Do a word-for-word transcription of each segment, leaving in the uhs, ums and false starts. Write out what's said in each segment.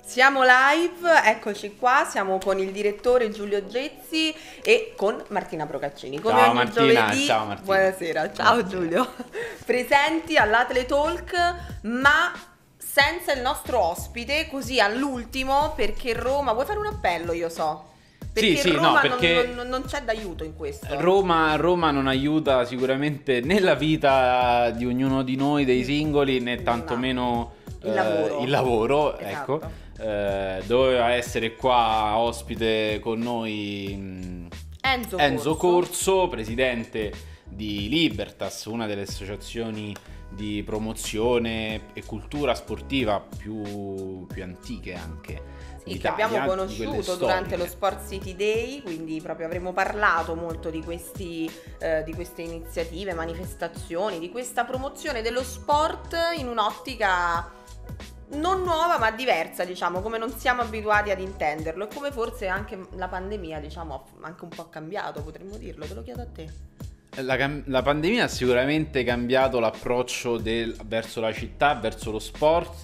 Siamo live, eccoci qua, siamo con il direttore Giulio Gezzi e con Martina Procaccini. Come ciao ogni Martina, giovedì, ciao Martina. Buonasera, ciao Buonasera. Giulio. Presenti all'Atle Talk, ma senza il nostro ospite, così all'ultimo, perché Roma... Vuoi fare un appello, io so? Perché Sì, sì, Roma no, perché non, non, non c'è d'aiuto in questo. Roma, Roma non aiuta sicuramente né la vita di ognuno di noi, dei singoli, né tantomeno il lavoro. Eh, il lavoro, Esatto. ecco. Eh, doveva essere qua ospite con noi mh, Enzo, Enzo Corso. Corso, presidente di Libertas, una delle associazioni di promozione e cultura sportiva più, più antiche anche. Sì, che d'Italia, abbiamo di conosciuto quelle durante lo storiche. Sport City Day, quindi proprio avremo parlato molto di, questi, eh, di queste iniziative, manifestazioni, di questa promozione dello sport in un'ottica non nuova ma diversa, diciamo, come non siamo abituati ad intenderlo e come forse anche la pandemia, diciamo, ha anche un po' cambiato, potremmo dirlo, te lo chiedo a te. La, cam- la pandemia ha sicuramente cambiato l'approccio del- verso la città, verso lo sport.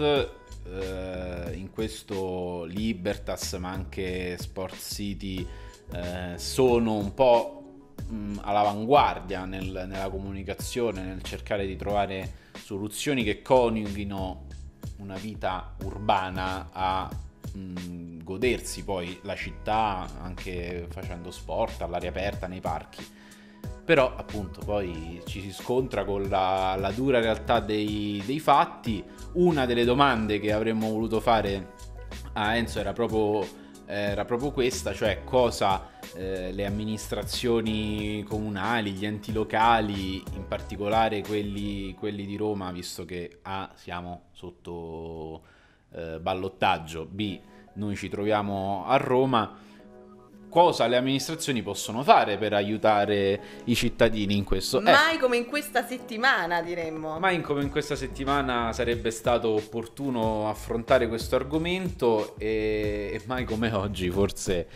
eh, in questo Libertas, ma anche Sport City eh, sono un po' mh, all'avanguardia nel- nella comunicazione, nel cercare di trovare soluzioni che coniughino una vita urbana a mh, godersi poi la città anche facendo sport all'aria aperta nei parchi. Però appunto poi ci si scontra con la, la dura realtà dei, dei fatti. Una delle domande che avremmo voluto fare a Enzo era proprio, era proprio questa, cioè cosa eh, le amministrazioni comunali, gli enti locali, in particolare quelli, quelli di Roma, visto che A, siamo sotto eh, ballottaggio, B, noi ci troviamo a Roma, cosa le amministrazioni possono fare per aiutare i cittadini in questo? Mai Eh, come in questa settimana, diremmo. mai come in questa settimana sarebbe stato opportuno affrontare questo argomento e, e mai come oggi forse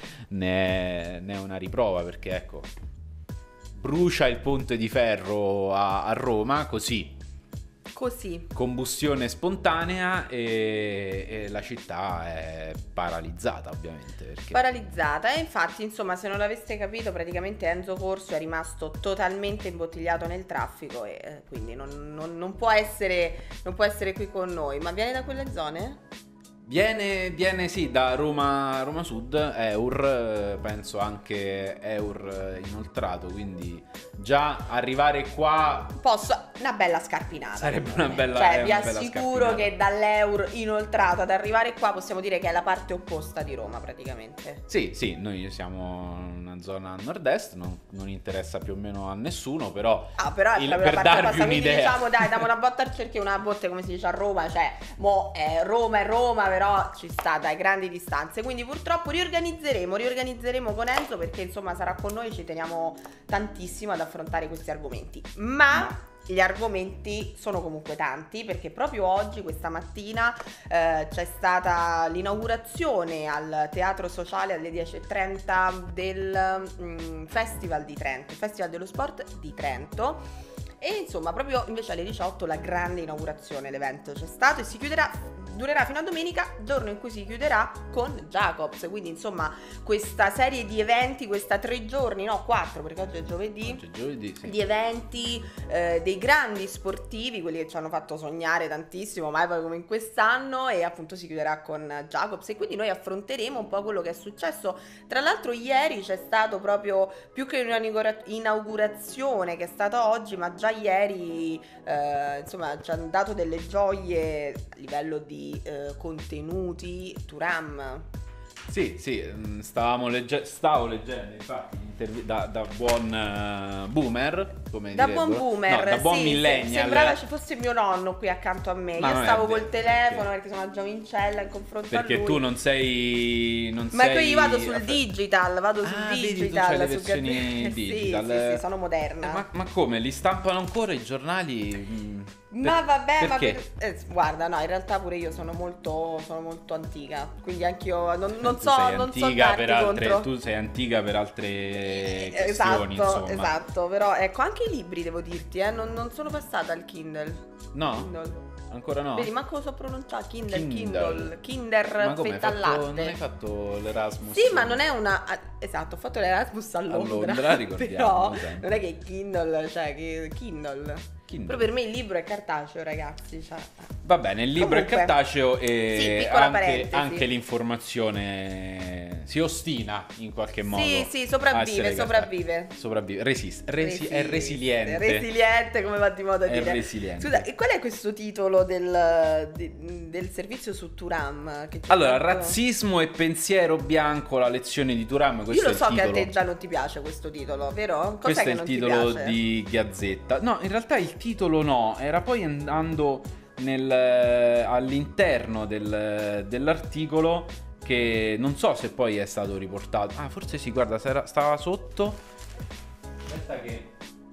ne è, ne è una riprova, perché ecco, brucia il ponte di ferro a, a Roma, così, Così. combustione spontanea e, e la città è paralizzata ovviamente. Perché... Paralizzata e infatti insomma se non l'aveste capito praticamente Enzo Corso è rimasto totalmente imbottigliato nel traffico e eh, quindi non, non- non può essere, non può essere qui con noi. Ma viene da quelle zone? Viene, viene sì da Roma, Roma Sud, Eur, eh, penso anche Eur eh, inoltrato, quindi già arrivare qua Posso, una bella scarpinata sarebbe secondo una me. bella, Cioè è vi una bella assicuro scarpinata. che dall'Eur inoltrato ad arrivare qua possiamo dire che è la parte opposta di Roma praticamente. Sì, sì, noi siamo in una zona a nord-est, non, non interessa più o meno a nessuno, però, Ah, però è il- proprio per la parte darvi opposta, quindi un'idea. diciamo dai, diamo una botta al cerchio, una botte come si dice a Roma, cioè mo è Roma è Roma, però ci sta dai grandi distanze, quindi purtroppo riorganizzeremo, riorganizzeremo con Enzo perché insomma sarà con noi, ci teniamo tantissimo ad affrontare questi argomenti, ma gli argomenti sono comunque tanti perché proprio oggi, questa mattina, eh, c'è stata l'inaugurazione al Teatro Sociale alle dieci e trenta del mm, Festival di Trento, il Festival dello Sport di Trento. E insomma, proprio invece alle diciotto la grande inaugurazione, l'evento c'è stato e si chiuderà, durerà fino a domenica, giorno in cui si chiuderà con Jacobs. Quindi insomma, questa serie di eventi, questa tre giorni, no quattro perché oggi è giovedì, Oggi è giovedì, sì. di eventi eh, dei grandi sportivi, quelli che ci hanno fatto sognare tantissimo, mai poi come in quest'anno, e appunto si chiuderà con Jacobs e quindi noi affronteremo un po' quello che è successo. Tra l'altro ieri c'è stato proprio più che un'inaugurazione che è stata oggi, ma già ieri eh, insomma ci hanno dato delle gioie a livello di eh, contenuti. Turam. Sì, sì, mm, stavamo legge- stavo leggendo infatti intervi- da, da buon eh, boomer, come Da direbbero. buon boomer, no, da buon sì, millennial. se- sembrava ci fosse mio nonno qui accanto a me. Ma Io non è stavo vero, col telefono perché- perché sono una giovincella in confronto a Perché lui. tu non sei non Ma sei poi io vado sul aff- digital, vado sul Ah, vedi, tu digital, c'hai le su versioni Gazzetta- digital. Sì, sì, sì, sono Eh, moderna. ma, ma come? Li stampano ancora i giornali? Mm, Ma per- vabbè, ma perché? per- eh, guarda, no, in realtà pure io sono molto, sono molto antica, quindi anch'io non, non Tu so, sei non so antica darti per altre, contro. tu sei antica per altre Eh, questioni, esatto, insomma. esatto, però ecco, anche i libri devo dirti, eh, non, non sono passata al Kindle. No? Kindle. Ancora no? Vedi, manco lo so pronunciare. Kinder, Kindle. Kindle, Kinder Ma come, hai fetta al fatto, latte. non hai fatto l'Erasmus? Sì, ma non è una... ah, esatto, ho fatto l'Erasmus a Londra. A Londra, ricordiamo, Però sempre. non è che Kindle, cioè che Kindle. Kindle. Però per me il libro è cartaceo, ragazzi. Cioè. Va bene, il libro Comunque. è cartaceo e Sì, piccola anche, parentesi. anche l'informazione si ostina in qualche modo. Sì, sì, a sopravvive, essere sopravvive. cartacea. Sopravvive, resiste, resi- Resiste, è resiliente. Resiliente, come va di modo a È dire. resiliente. Scusa, e qual è questo titolo del, di- del servizio su Turam? Che c'è Allora, tanto- razzismo e pensiero bianco, la lezione di Turam, questo Io lo è il so che a titolo. te già non ti piace questo titolo, vero? Cos'è Questo che è il non titolo ti piace? di Gazzetta. No, in realtà il titolo no, era poi andando nel, all'interno del- dell'articolo che non so se poi è stato riportato. Ah, forse sì, guarda, s'era- stava sotto. Aspetta che...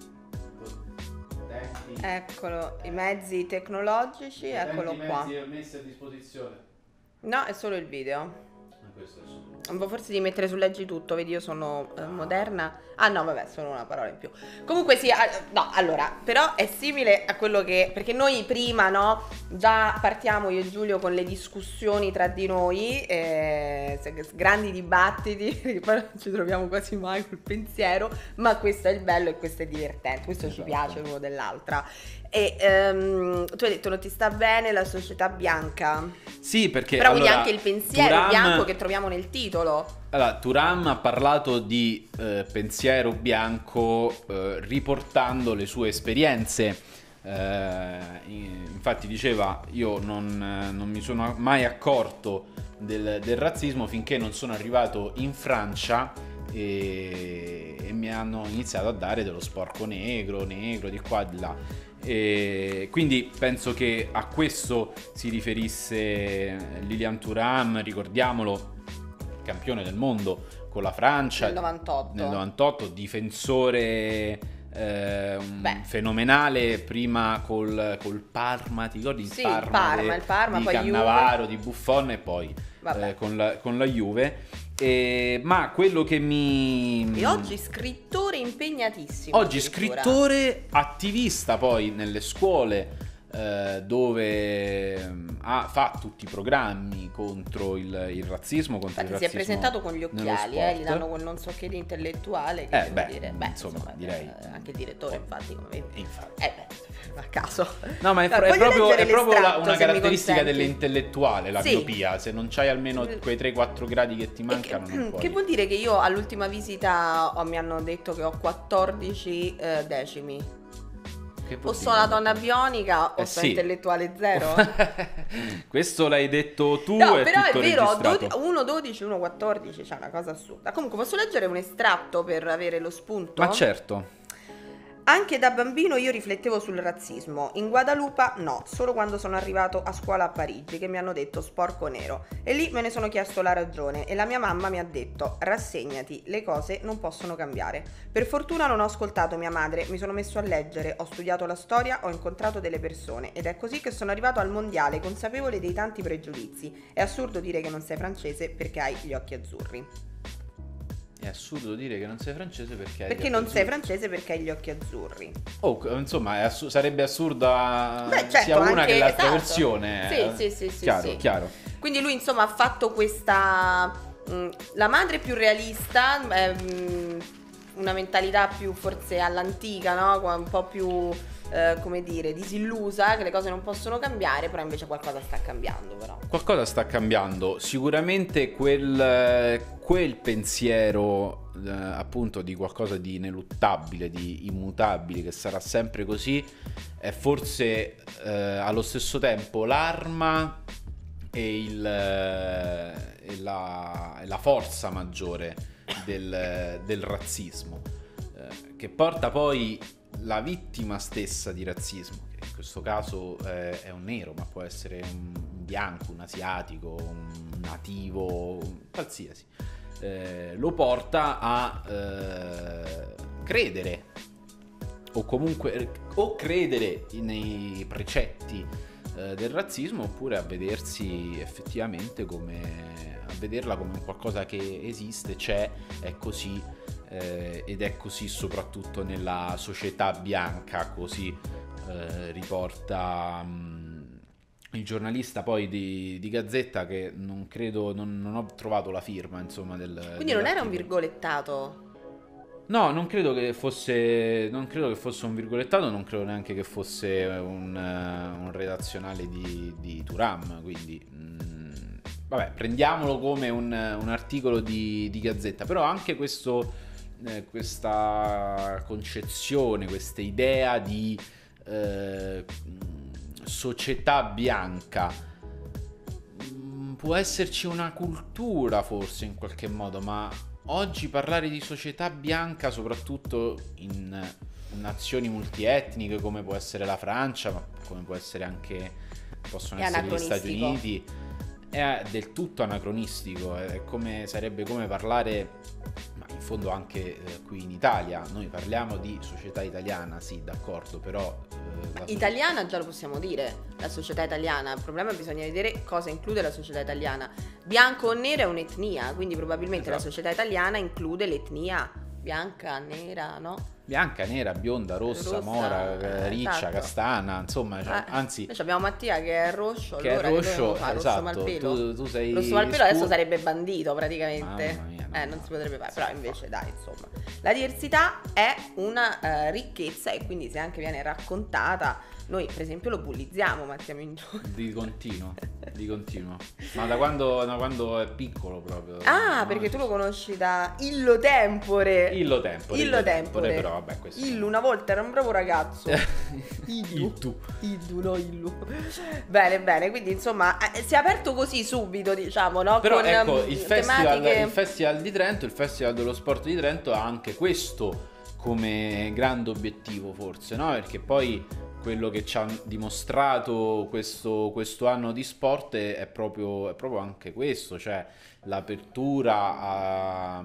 Eccolo, i mezzi tecnologici, eccolo qua. messi a disposizione. No, è solo il video. Questo è solo. Forse di mettere su leggi tutto, vedi io sono eh, moderna. Ah no, vabbè, solo una parola in più. Comunque sì, ah, no, allora, però è simile a quello che... Perché noi prima, no, già partiamo io e Giulio con le discussioni tra di noi, eh, se- grandi dibattiti, perché poi non ci troviamo quasi mai col pensiero, ma questo è il bello e questo è divertente, questo ci Esatto. piace l'uno dell'altra. E ehm, tu hai detto non ti sta bene la società bianca, Sì, perché però quindi allora, anche il pensiero Turam- bianco che troviamo nel titolo. Allora, Turam ha parlato di eh, pensiero bianco eh, riportando le sue esperienze. Eh, infatti diceva, io non, eh, non mi sono mai accorto del, del razzismo finché non sono arrivato in Francia e, e mi hanno iniziato a dare dello sporco negro, negro di qua e di là. E quindi penso che a questo si riferisse Lilian Thuram, ricordiamolo, campione del mondo con la Francia Nel novantotto. nel novantotto, difensore eh, Beh. fenomenale prima col, col Parma, ti ricordi il Sì, Parma, il Parma, de- il Parma, di poi Cannavaro, di Buffon e poi Vabbè. eh, con, la, con la Juve. E, ma quello che mi... E oggi scrittore impegnatissimo. Oggi addirittura. scrittore, attivista poi nelle scuole eh, dove mm, ha, fa tutti i programmi contro il, il razzismo, contro Infatti il si è razzismo presentato con gli nello occhiali, eh, gli sport. danno quel non so che di intellettuale. Che Eh, devo beh, dire. Beh, insomma, eh, direi. anche il direttore, infatti, come vedi. Infatti. Eh beh, a caso. No, ma è, Allora, è voglio proprio, leggere è proprio la- l'estratto, una se mi caratteristica consenti. dell'intellettuale, la Sì. miopia. Se non c'hai almeno quei tre quattro gradi che ti E mancano, che, non puoi. che vuol dire che io all'ultima visita ho- mi hanno detto che ho quattordici eh, decimi. Che vuol O dire? sono la donna bionica o Eh, sono sì. intellettuale zero. Questo l'hai detto tu, No, è però è tutto vero, registrato. uno dodici, uno quattordici, cioè una cosa assurda. Comunque posso leggere un estratto per avere lo spunto? Ma certo. Anche da bambino io riflettevo sul razzismo. In Guadalupe no, solo quando sono arrivato a scuola a Parigi che mi hanno detto sporco nero. E lì me ne sono chiesto la ragione e la mia mamma mi ha detto rassegnati, le cose non possono cambiare. Per fortuna non ho ascoltato mia madre, mi sono messo a leggere, ho studiato la storia, ho incontrato delle persone ed è così che sono arrivato al mondiale consapevole dei tanti pregiudizi. È assurdo dire che non sei francese perché hai gli occhi azzurri. È assurdo dire che non sei francese perché hai Perché gli non occhi sei azzurri. francese perché hai gli occhi azzurri. Oh, insomma, è assu- sarebbe assurda Beh, certo, sia una anche- che l'altra esatto. versione. Sì, eh. sì, sì, sì, Chiaro, sì. chiaro. Quindi lui insomma ha fatto questa... mh, la madre più realista, è, mh, una mentalità più forse all'antica, no? Qua- Un po' più, eh, come dire, disillusa, che le cose non possono cambiare, però invece qualcosa sta cambiando però. Qualcosa sta cambiando. Sicuramente quel, quel pensiero eh, appunto di qualcosa di ineluttabile, di immutabile, che sarà sempre così, è forse eh, allo stesso tempo l'arma e, il, eh, e, la, e la forza maggiore del, del razzismo, eh, che porta poi la vittima stessa di razzismo, che in questo caso eh, è un nero, ma può essere un bianco, un asiatico, un nativo, un qualsiasi, eh, lo porta a eh, credere o comunque o credere nei precetti eh, del razzismo, oppure a vedersi effettivamente come a vederla come un qualcosa che esiste, c'è, è così. Eh, ed è così soprattutto nella società bianca, così eh, riporta mh, il giornalista poi di, di Gazzetta, che non credo, non, non ho trovato la firma, insomma, del... Quindi non era un dell'articolo. virgolettato? No, non credo che fosse, non credo che fosse un virgolettato, non credo neanche che fosse un, eh, un redazionale di, di Thuram, quindi mm, vabbè, prendiamolo come un, un articolo di, di Gazzetta, però anche questo, eh, questa concezione, questa idea di eh, società bianca, mm, può esserci una cultura forse in qualche modo, ma oggi parlare di società bianca, soprattutto in nazioni multietniche come può essere la Francia, ma come può essere anche, possono È essere gli Stati anacronistico. Uniti, è del tutto anacronistico. È come, sarebbe come parlare, ma in fondo anche eh, qui in Italia, noi parliamo di società italiana, sì, d'accordo, però eh, la so- Italiana già lo possiamo dire, la società italiana. Il problema è che bisogna vedere cosa include la società italiana. Bianco o nero è un'etnia, quindi probabilmente Esatto. la società italiana include l'etnia bianca, nera, no? bianca, nera, bionda, rossa, Rossa, mora, eh, riccia, esatto. castana, insomma, cioè, Eh, anzi, Invece abbiamo Mattia che è rosso, che allora è che rosso, dobbiamo fare? Rosso esatto, malpelo? tu, tu sei Rosso malpelo adesso scuro. sarebbe bandito praticamente. Mamma mia, no, eh, non no, si potrebbe fare, si però può invece fare. dai, insomma. La diversità è una eh, ricchezza e quindi se anche viene raccontata, noi per esempio lo bullizziamo, Mattia Mingione. Di continuo, di continuo. Ma da quando, da quando è piccolo proprio. Ah, no? perché tu lo conosci da Illo Tempore. Illo Tempore. Illo Tempore. Però vabbè, questo. Illu una volta era un bravo ragazzo. Illu. Illu, no Illu. Bene, bene, quindi insomma eh, si è aperto così subito, diciamo, no? Però Con ecco, um, il festival, tematiche... il festival di Trento, il Festival dello Sport di Trento ha anche questo come grande obiettivo, forse, no? Perché poi quello che ci ha dimostrato questo, questo anno di sport è, è, proprio, è proprio anche questo, cioè l'apertura a... a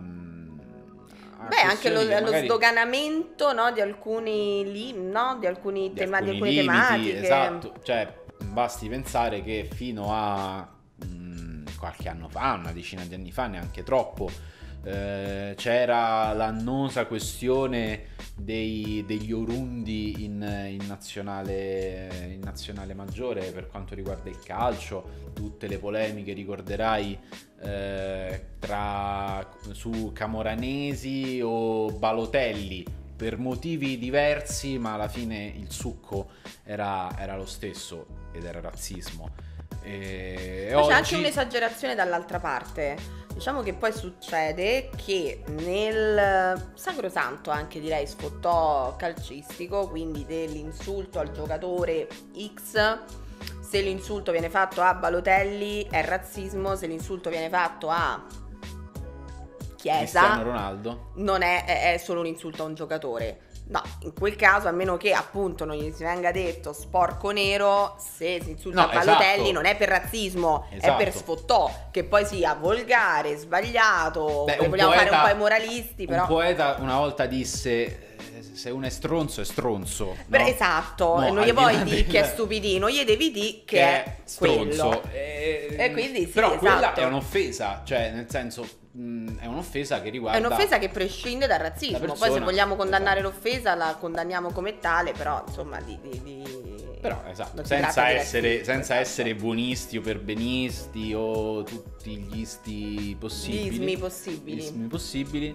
Beh, anche lo, questioni che lo magari- sdoganamento, no, di alcuni lì, no, di alcuni di tema, di alcuni alcune limiti, tematiche. esatto, cioè basti pensare che fino a mh, qualche anno fa, una decina di anni fa, neanche troppo, eh, c'era l'annosa questione dei, degli orundi in, in nazionale in nazionale maggiore per quanto riguarda il calcio, tutte le polemiche, ricorderai, eh, tra su Camoranesi o Balotelli, per motivi diversi, ma alla fine il succo era, era lo stesso ed era razzismo. E Ma c'è anche oggi- un'esagerazione dall'altra parte. Diciamo che poi succede che nel sacrosanto, anche direi sfottò calcistico, quindi dell'insulto al giocatore X, se l'insulto viene fatto a Balotelli è razzismo, se l'insulto viene fatto a Chiesa Cristiano Ronaldo. non è, è- è solo un insulto a un giocatore. No, in quel caso, a meno che appunto non gli si venga detto sporco nero, se si insulta No, a Balotelli esatto. non è per razzismo, è Esatto. per sfottò, che poi sia volgare, sbagliato, Beh, poi un vogliamo fare un poeta- po' i moralisti, però... Un poeta una volta disse: eh, se uno è stronzo è stronzo. Beh, no? esatto, No, e non gli al di puoi là dire del- che è stupidino, gli devi dire che, è stronzo. quello. E, E quindi sì, però quella esatto. è un'offesa, cioè nel senso mh, è un'offesa che riguarda È un'offesa che prescinde dal razzismo, la poi se persona, vogliamo condannare esatto. l'offesa la condanniamo come tale, però insomma di... di, di... Però esatto, non si senza tratta di essere, razzismo, senza esatto. essere buonisti o perbenisti o tutti gli isti possibili, Gli ismi possibili. gli ismi possibili,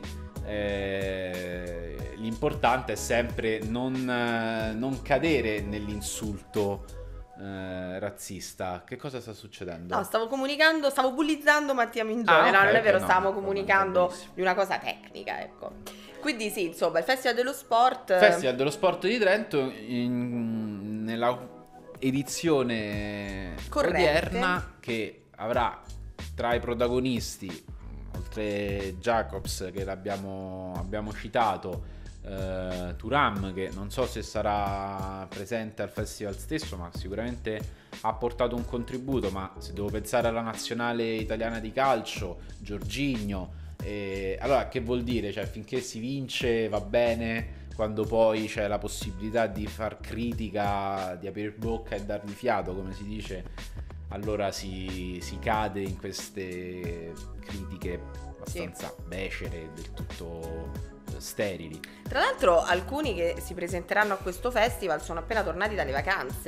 eh, l'importante è sempre non, eh, non cadere nell'insulto eh, razzista. Che cosa sta succedendo? No, stavo comunicando, stavo bullizzando Mattia Mingione, Ah, no, ok, non è ok, vero, no, stavamo no, va comunicando benissimo. di una cosa tecnica, ecco. Quindi sì, insomma, il Festival dello Sport... Festival dello Sport di Trento, in- nella edizione Corrente. odierna, che avrà tra i protagonisti, oltre Jacobs che l'abbiamo abbiamo citato, eh, Thuram, che non so se sarà presente al festival stesso, ma sicuramente ha portato un contributo. Ma se devo pensare alla nazionale italiana di calcio, Jorginho, e allora che vuol dire? Cioè, finché si vince va bene, quando poi c'è la possibilità di far critica, di aprire bocca e dargli fiato, come si dice, allora si, si cade in queste critiche abbastanza becere, del tutto eh, sterili. Tra l'altro alcuni che si presenteranno a questo festival sono appena tornati dalle vacanze,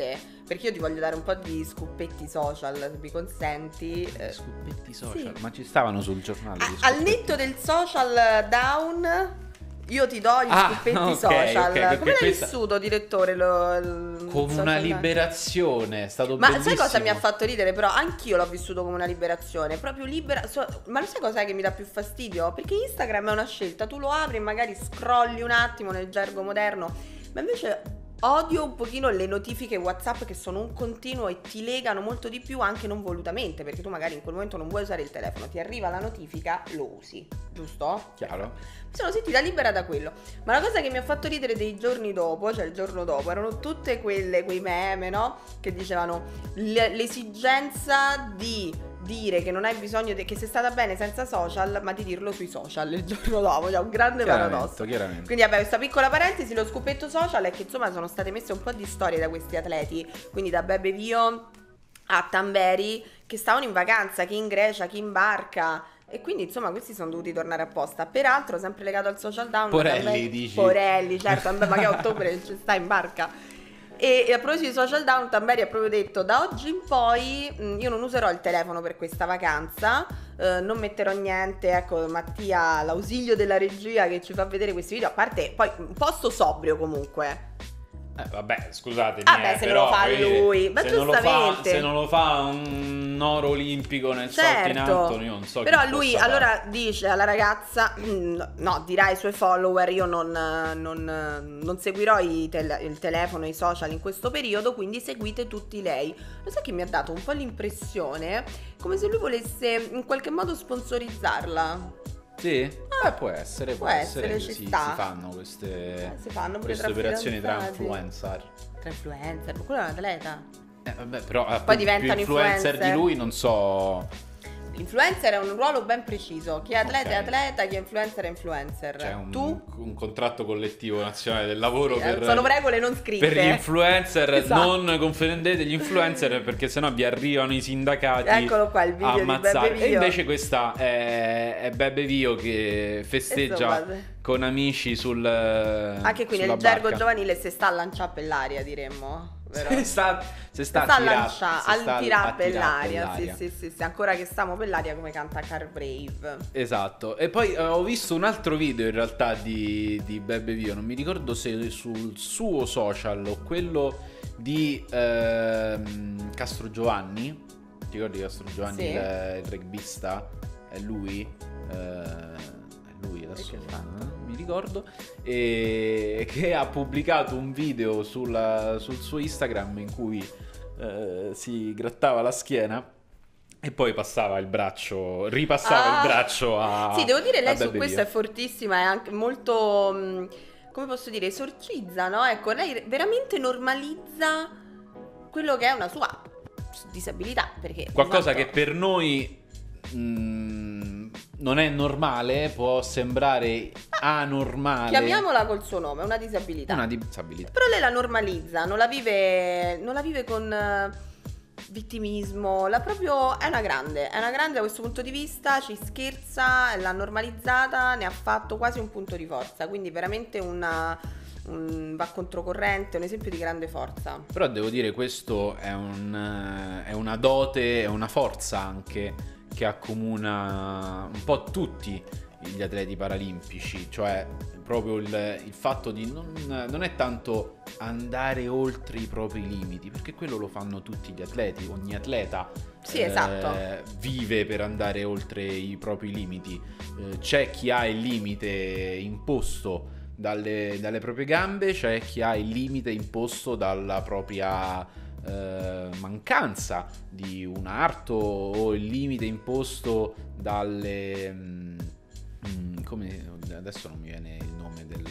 perché io ti voglio dare un po' di scuppetti social, se mi consenti. Eh, Scuppetti social, sì. ma ci stavano sul giornale. A- al netto del social down, io ti do gli Ah, scuppetti ok, social. ok, Come l'hai questa- vissuto, direttore? Lo, il Come social una down? liberazione, è stato Ma bellissimo. sai cosa mi ha fatto ridere? Però anch'io l'ho vissuto come una liberazione. Proprio libera. so- Ma lo sai cos'è che mi dà più fastidio? Perché Instagram è una scelta. Tu lo apri e magari scrolli un attimo nel gergo moderno. Ma invece odio un pochino le notifiche WhatsApp che sono un continuo e ti legano molto di più anche non volutamente. Perché tu magari in quel momento non vuoi usare il telefono. Ti arriva la notifica, lo usi. Giusto? Chiaro? Mi sono sentita libera da quello. Ma la cosa che mi ha fatto ridere dei giorni dopo, cioè il giorno dopo, erano tutte quelle, quei meme, no? Che dicevano l- l'esigenza di dire che non hai bisogno, de- che sei stata bene senza social, ma di dirlo sui social il giorno dopo. Cioè un grande paradosso. Chiaramente. Quindi vabbè, questa piccola parentesi, lo scoppetto social è che insomma sono state messe un po' di storie da questi atleti. Quindi da Bebe Vio a Tamberi, che stavano in vacanza, chi in Grecia, chi in barca. E quindi insomma questi sono dovuti tornare apposta. Peraltro sempre legato al social down, Porelli, Tamberi- dici? Porelli, certo, vabbè, ma che a ottobre ci sta in barca. E, e a proposito di social down, Tamberi ha proprio detto: da oggi in poi mh, io non userò il telefono per questa vacanza, eh, non metterò niente. Ecco, Mattia, l'ausilio della regia che ci fa vedere questi video, a parte poi un posto sobrio comunque. Eh, vabbè, scusatemi. Ah beh, eh, se però, lo fa voglio lui, dire, ma se non lo fa- giustamente. se non lo fa un oro olimpico nel salto in Certo, alto, io non so però chi lui possa allora fare. dice alla ragazza, no, dirà ai suoi follower: io non, non, non seguirò i tel- il telefono e i social in questo periodo, quindi seguite tutti lei. Lo sai che mi ha dato un po' l'impressione come se lui volesse in qualche modo sponsorizzarla. Sì? Eh, può essere, può, può essere, essere, che ci si, sta. si fanno queste, Eh, si fanno pure queste tra operazioni tra fidanzati. influencer. Tra influencer, ma quello è un atleta. Eh, vabbè, però appunto, diventano più influencer influencer. di lui non so. L'influencer è un ruolo ben preciso. Chi è atleta Ok. è atleta, chi è influencer è influencer. C'è un, Tu? un contratto collettivo nazionale del lavoro Sì, per, sono regole non scritte. per gli influencer. Esatto. Non confondete gli influencer perché sennò vi arrivano i sindacati. Eccolo qua il video a di ammazzare. Bebe Vio. E invece questa è, è Bebe Vio che festeggia Insomma, con amici sul anche qui sulla nel gergo barca. giovanile si sta a lanciare per l'aria, diremmo. Vero? Si sta, si sta, sta a tira- lanciare, si sta al tirà a per tirà l'aria. per Sì, l'aria. sì, sì, sì, ancora che stiamo per l'aria, come canta Car Brave. Esatto. E poi eh, ho visto un altro video in realtà di, di Bebe Vio, non mi ricordo se sul suo social o quello di ehm, Castro Giovanni. Ti ricordi Castro Giovanni, Sì. il, il rugbista? È lui? Eh, è lui adesso E che fa? non mi ricordo. E che ha pubblicato un video sulla- sul suo Instagram in cui eh, si grattava la schiena. E poi passava il braccio, ripassava Ah. il braccio a. Sì, devo dire, a lei su Bebe questo Vio. è fortissima, è anche molto, mh, come posso dire, esorcizza, no? Ecco, lei veramente normalizza quello che è una sua disabilità, perché Qualcosa esatto, che per noi mh, non è normale, può sembrare anormale. chiamiamola col suo nome, una disabilità. Una disabilità. Però lei la normalizza, non la vive, non la vive con eh, vittimismo, la proprio è una grande, è una grande da questo punto di vista, ci scherza, l'ha normalizzata, ne ha fatto quasi un punto di forza, quindi veramente una, un, va controcorrente, un esempio di grande forza. Però devo dire, questo è, un, eh, è una dote, è una forza anche che accomuna un po' tutti gli atleti paralimpici, cioè proprio il, il fatto di non, non è tanto andare oltre i propri limiti, perché quello lo fanno tutti gli atleti, ogni atleta Sì, esatto. eh, vive per andare oltre i propri limiti. Eh, c'è chi ha il limite imposto dalle, dalle proprie gambe, c'è chi ha il limite imposto dalla propria eh, mancanza di un arto o il limite imposto dalle mm, mm, come adesso non mi viene il nome del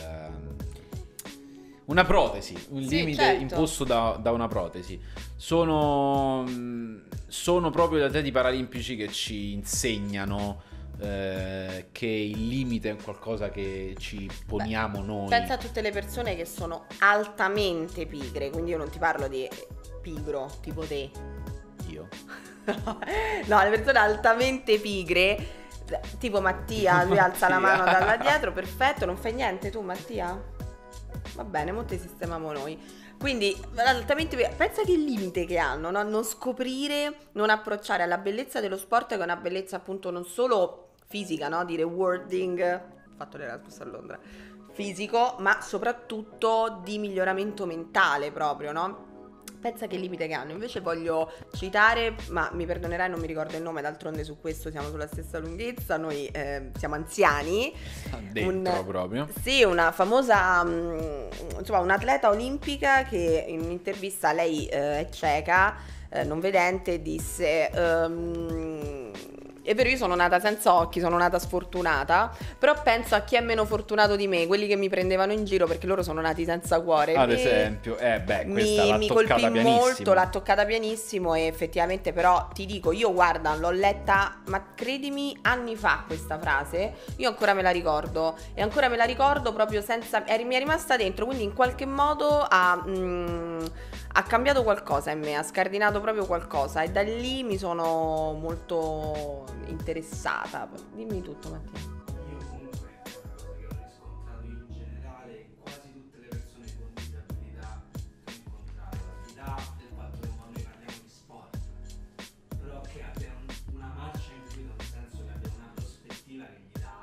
una protesi, un Sì, limite certo. imposto da, da una protesi. Sono mm, sono proprio gli atleti paralimpici che ci insegnano eh, che il limite è qualcosa che ci poniamo noi. Pensa a tutte le persone che sono altamente pigre, quindi io non ti parlo di pigro tipo te. Io. No, le persone altamente pigre, tipo Mattia, lui alza la mano da là dietro, perfetto, non fai niente tu Mattia? Va bene, mo te sistemiamo noi. Quindi altamente pensa che limite che hanno, no? Non scoprire, non approcciare alla bellezza dello sport, che è una bellezza appunto non solo fisica, no? Dire wording, ho fatto l'Erasmus a Londra, fisico, ma soprattutto di miglioramento mentale proprio, no? Pensa che limite che hanno. Invece voglio citare, ma mi perdonerai, non mi ricordo il nome, d'altronde su questo siamo sulla stessa lunghezza, noi eh, siamo anziani. Dentro un, proprio. Sì, una famosa, um, insomma, un'atleta olimpica che in un'intervista, lei eh, è cieca, eh, non vedente, disse... Um, è vero, io sono nata senza occhi, sono nata sfortunata, però penso a chi è meno fortunato di me, quelli che mi prendevano in giro perché loro sono nati senza cuore. Ad mi, esempio, eh beh, questa mi, l'ha mi toccata colpì pianissimo. molto, l'ha toccata pianissimo e effettivamente però ti dico, io guarda, l'ho letta, ma credimi, anni fa questa frase, io ancora me la ricordo e ancora me la ricordo proprio senza, è, mi è rimasta dentro, quindi in qualche modo ha... Mm, ha cambiato qualcosa in me, ha scardinato proprio qualcosa e da lì mi sono molto interessata. Dimmi tutto, Mattia. Io comunque è una cosa che ho riscontrato in generale in quasi tutte le persone con disabilità che ho incontrato, al di là del fatto che noi parliamo di sport, però che abbiano una marcia in più, nel senso che abbiano una prospettiva che gli dà,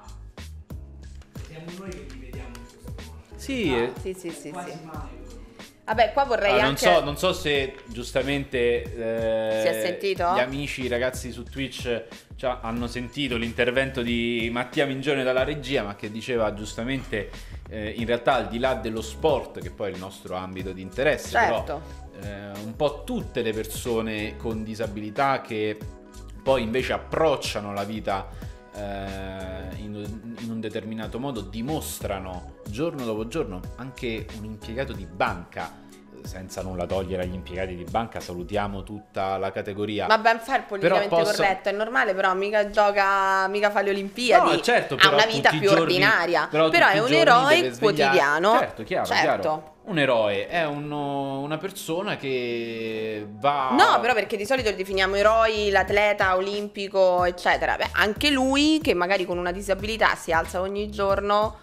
siamo noi che li vediamo in questo modo. Sì, ah, eh. Sì, sì, sì, quasi sì. mai. Vabbè, qua vorrei Ah, non, anche... so, non so se giustamente eh, Si è sentito? gli amici, i ragazzi su Twitch cioè, hanno sentito l'intervento di Mattia Mingione dalla regia, ma che diceva giustamente eh, in realtà al di là dello sport, che poi è il nostro ambito di interesse, Certo. però eh, un po' tutte le persone con disabilità che poi invece approcciano la vita eh, in, in un determinato modo dimostrano giorno dopo giorno. Anche un impiegato di banca, senza nulla togliere agli impiegati di banca, salutiamo tutta la categoria, Ma ben fare politicamente Però posso- corretto, è normale, però mica gioca, mica fa le Olimpiadi, No, certo, ha però una vita tutti i più giorni- ordinaria, però però, tutti è i un giorni eroe deve svegliare- quotidiano. Certo, chiaro, certo. chiaro. Un eroe è uno- una persona che va... No, però perché di solito definiamo eroi l'atleta olimpico, eccetera. Beh, anche lui, che magari con una disabilità si alza ogni giorno,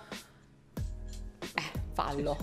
eh, fallo.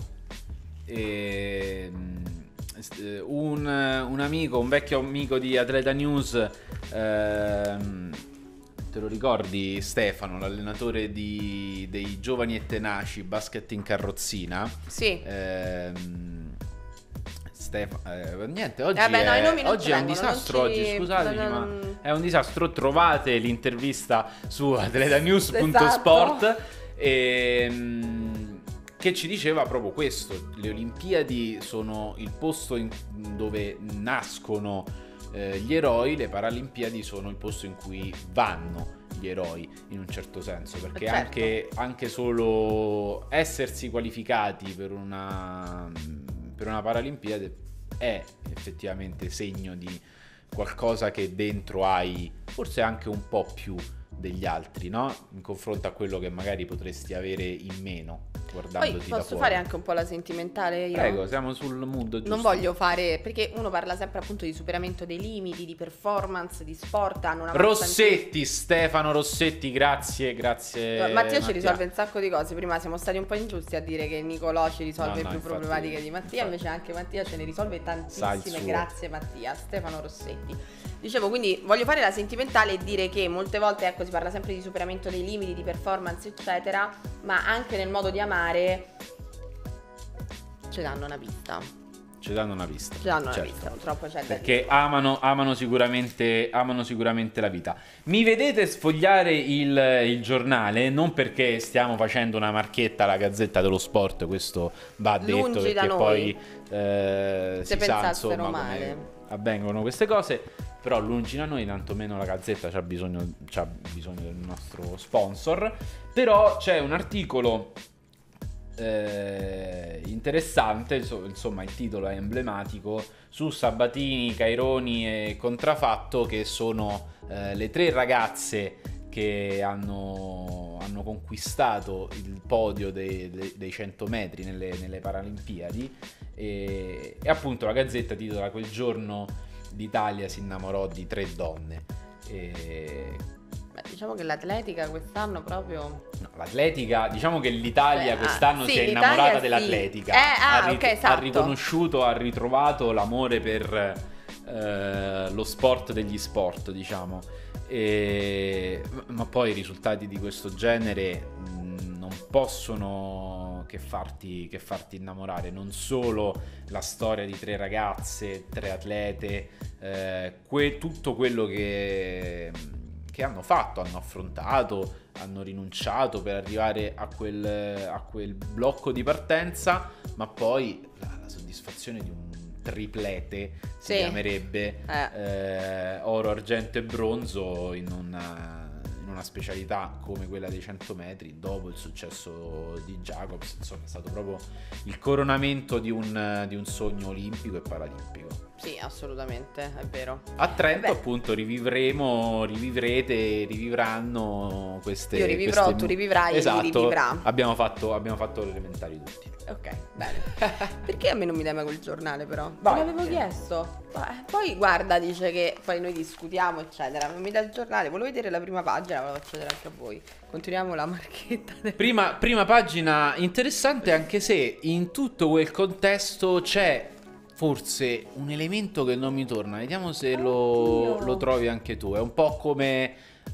E, un, un amico, un vecchio amico di Atleta News, ehm, te lo ricordi Stefano, l'allenatore di, dei giovani e tenaci basket in carrozzina? Sì. Ehm, Stefano, eh, niente, oggi, Eh beh, no, i è, nomi non oggi è un ci vengono, disastro. non ci- Oggi, scusatemi, non- ma è un disastro. Trovate l'intervista su atletanews punto Esatto. sport e, mm, che ci diceva proprio questo: le Olimpiadi sono il posto in- dove nascono eh, gli eroi, le Paralimpiadi sono il posto in cui vanno gli eroi, in un certo senso, perché Certo. anche, anche solo essersi qualificati per una, per una Paralimpiade è effettivamente segno di qualcosa che dentro hai, forse anche un po' più degli altri, no? In confronto a quello che magari potresti avere in meno guardandoti Poi da posso fuori. fare anche un po' la sentimentale io? Prego, siamo sul mood giusto. Non voglio fare, perché uno parla sempre appunto di superamento dei limiti, di performance, di sport, hanno una Rossetti, Stefano Rossetti, grazie, grazie. Mattia ci risolve un sacco di cose. Prima siamo stati un po' ingiusti a dire che Nicolò ci risolve No, no, più infatti, problematiche di Mattia, infatti. invece anche Mattia ce ne risolve Sa il tantissime. suo. Grazie Mattia. Stefano Rossetti. Dicevo, quindi voglio fare la sentimentale e dire che molte volte, ecco, si parla sempre di superamento dei limiti, di performance, eccetera, ma anche nel modo di amare ci danno una pista. Ci danno una pista. Ci danno una certo. pista, purtroppo c'è da Perché dire. amano, amano, sicuramente, amano sicuramente la vita. Mi vedete sfogliare il, il giornale, non perché stiamo facendo una marchetta alla Gazzetta dello Sport, questo va detto, Lungi perché da noi. poi eh, Se si sa pensassero insomma male. come avvengono queste cose, però lungi da noi, tantomeno la Gazzetta c'ha bisogno, c'ha bisogno del nostro sponsor. Però c'è un articolo Eh, interessante, insomma il titolo è emblematico, su Sabatini, Caironi e Contrafatto, che sono eh, le tre ragazze che hanno, hanno conquistato il podio dei, dei, dei cento metri nelle, nelle Paralimpiadi e, e appunto la Gazzetta titola: quel giorno l'Italia si innamorò di tre donne. E Beh, diciamo che l'atletica quest'anno proprio... No, l'atletica, diciamo che l'Italia Beh, quest'anno ah, si sì, è l'Italia innamorata sì. dell'atletica. Eh, ah, ha, ri- ok, esatto. ha riconosciuto, ha ritrovato l'amore per eh, lo sport degli sport, diciamo. E... ma poi i risultati di questo genere mh, non possono che farti, che farti innamorare. Non solo la storia di tre ragazze, tre atlete, eh, que- tutto quello che, che hanno fatto, hanno affrontato, hanno rinunciato per arrivare a quel, a quel blocco di partenza, ma poi la, la soddisfazione di un triplete, si Sì. chiamerebbe, Eh. eh, oro, argento e bronzo in una, in una specialità come quella dei cento metri, dopo il successo di Jacobs. Insomma, è stato proprio il coronamento di un, di un sogno olimpico e paralimpico. Sì, assolutamente, è vero. A Trento, Eh beh. appunto, rivivremo, rivivrete, rivivranno queste... Io rivivrò, queste- tu rivivrai, esatto, egli rivivrà. Abbiamo fatto, abbiamo fatto le elementari tutti. Ok, bene. Perché a me non mi dai mai quel giornale però? Vai. Te l'avevo chiesto. Ma- Poi guarda, dice che poi noi discutiamo, eccetera. Non mi dà il giornale, volevo vedere la prima pagina, ve la faccio vedere anche a voi. Continuiamo la marchetta del... Prima, prima pagina interessante, anche se in tutto quel contesto c'è forse un elemento che non mi torna. Vediamo se lo, Oddio. lo trovi anche tu. È un po' come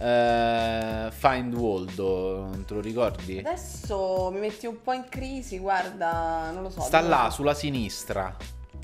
eh, Find Waldo, non te lo ricordi? Adesso mi metti un po' in crisi, guarda, non lo so. Sta non là, lo so. sulla sinistra.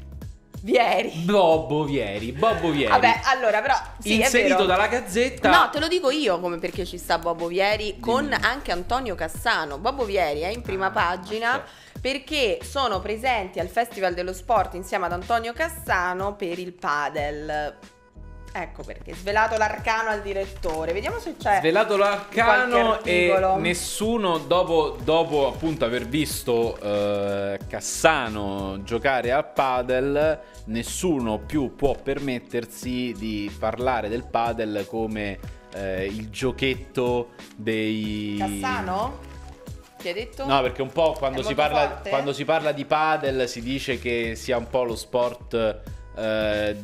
Vieri. Bobbo Vieri, Bobbo Vieri. Vabbè, allora però sì, è inserito vero. dalla Gazzetta. No, te lo dico io come perché ci sta Bobo Vieri con Dimmi. anche Antonio Cassano. Bobo Vieri è in prima Ah, pagina certo. perché sono presenti al Festival dello Sport insieme ad Antonio Cassano per il padel. Ecco perché, svelato l'arcano al direttore. Vediamo se c'è Svelato l'arcano qualche e articolo. nessuno dopo, dopo appunto aver visto eh, Cassano giocare a padel, nessuno più può permettersi di parlare del padel come eh, il giochetto dei... Cassano? Ti hai detto? No, perché un po' quando È si, molto parla, forte? quando si parla di padel si dice che sia un po' lo sport eh,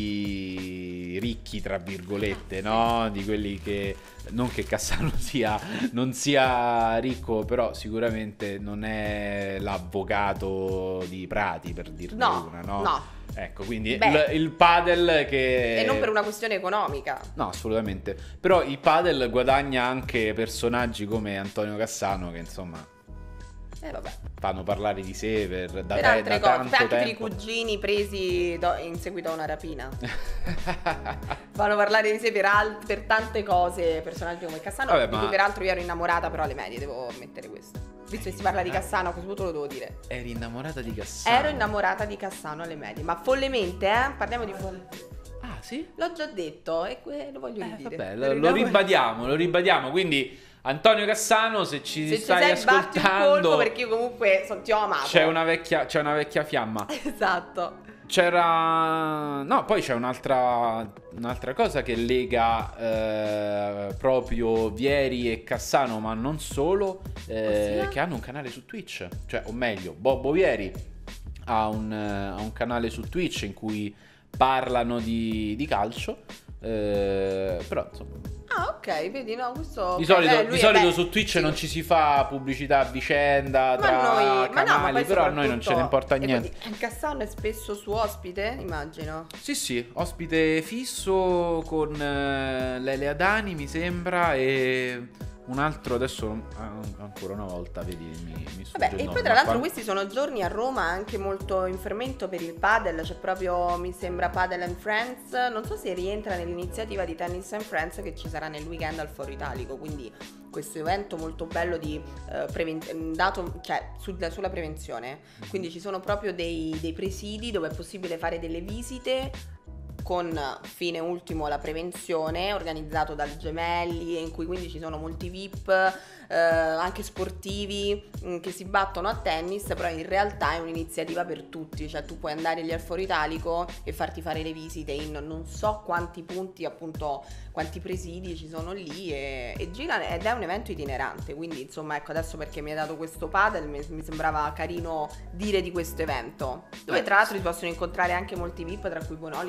dei ricchi, tra virgolette, no? Di quelli che... Non che Cassano sia, non sia ricco, però sicuramente non è l'avvocato di Prati, per dirne No, una, no? no. Ecco, quindi Beh. il, il padel che... E non per una questione economica. No, assolutamente. Però il padel guadagna anche personaggi come Antonio Cassano, che insomma Eh vabbè. fanno parlare di sé per, da, Per te- altre da cose, tanto anche per i tempo. cugini presi do- in seguito a una rapina. Fanno parlare di sé per, al- per tante cose, personaggi come Cassano, Vabbè, di ma- cui peraltro io ero innamorata, però alle medie devo ammettere questo. Visto che si parla di Cassano, a questo punto lo devo dire. Eri innamorata di Cassano? Ero innamorata di Cassano alle medie, ma follemente, eh? Parliamo di folle. Ah, sì? L'ho già detto e que- lo voglio Eh, ridire. vabbè, Ero lo, lo innamorata. ribadiamo, lo ribadiamo. Quindi Antonio Cassano, se ci Se ci stai sei, batti un ascoltando, colpo perché io comunque so- ti ho amato. c'è una vecchia, c'è una vecchia fiamma. Esatto. C'era... No, poi c'è un'altra, un'altra cosa che lega eh, proprio Vieri e Cassano, ma non solo, eh, Ossia? che hanno un canale su Twitch. Cioè, o meglio, Bobbo Vieri ha un, eh, ha un canale su Twitch in cui parlano di, di calcio, eh, però insomma... Ah, ok, vedi, no, questo... Di ok, solito, beh, di lui è- solito beh, su Twitch sì. non ci si fa pubblicità a vicenda Ma tra noi- ma no, ma canali, poi però a noi non ce ne importa soprattutto- niente. e quindi Cassano è spesso su ospite, immagino. Sì, sì, ospite fisso con eh, Lele Adani, mi sembra, e un altro adesso ah, ancora una volta, vedi, mi, mi sfugge Vabbè, il e nome, poi tra ma l'altro qua- questi sono giorni a Roma anche molto in fermento per il padel, c'è proprio, mi sembra, Padel and Friends, non so se rientra nell'iniziativa di Tennis and Friends che ci sarà nel weekend al Foro Italico, quindi questo evento molto bello di eh, preven- dato, cioè, su- sulla prevenzione, quindi ci sono proprio dei, dei presidi dove è possibile fare delle visite con fine ultimo la prevenzione, organizzato dal Gemelli, in cui quindi ci sono molti V I P, eh, anche sportivi mh, che si battono a tennis, però in realtà è un'iniziativa per tutti, cioè tu puoi andare lì al Foro Italico e farti fare le visite in non so quanti punti, appunto quanti presidi ci sono lì e, e gira ed è un evento itinerante, quindi insomma ecco adesso perché mi hai dato questo padel mi, mi sembrava carino dire di questo evento, dove Eh, tra l'altro si possono incontrare anche molti V I P, tra cui Bonolis, tra cui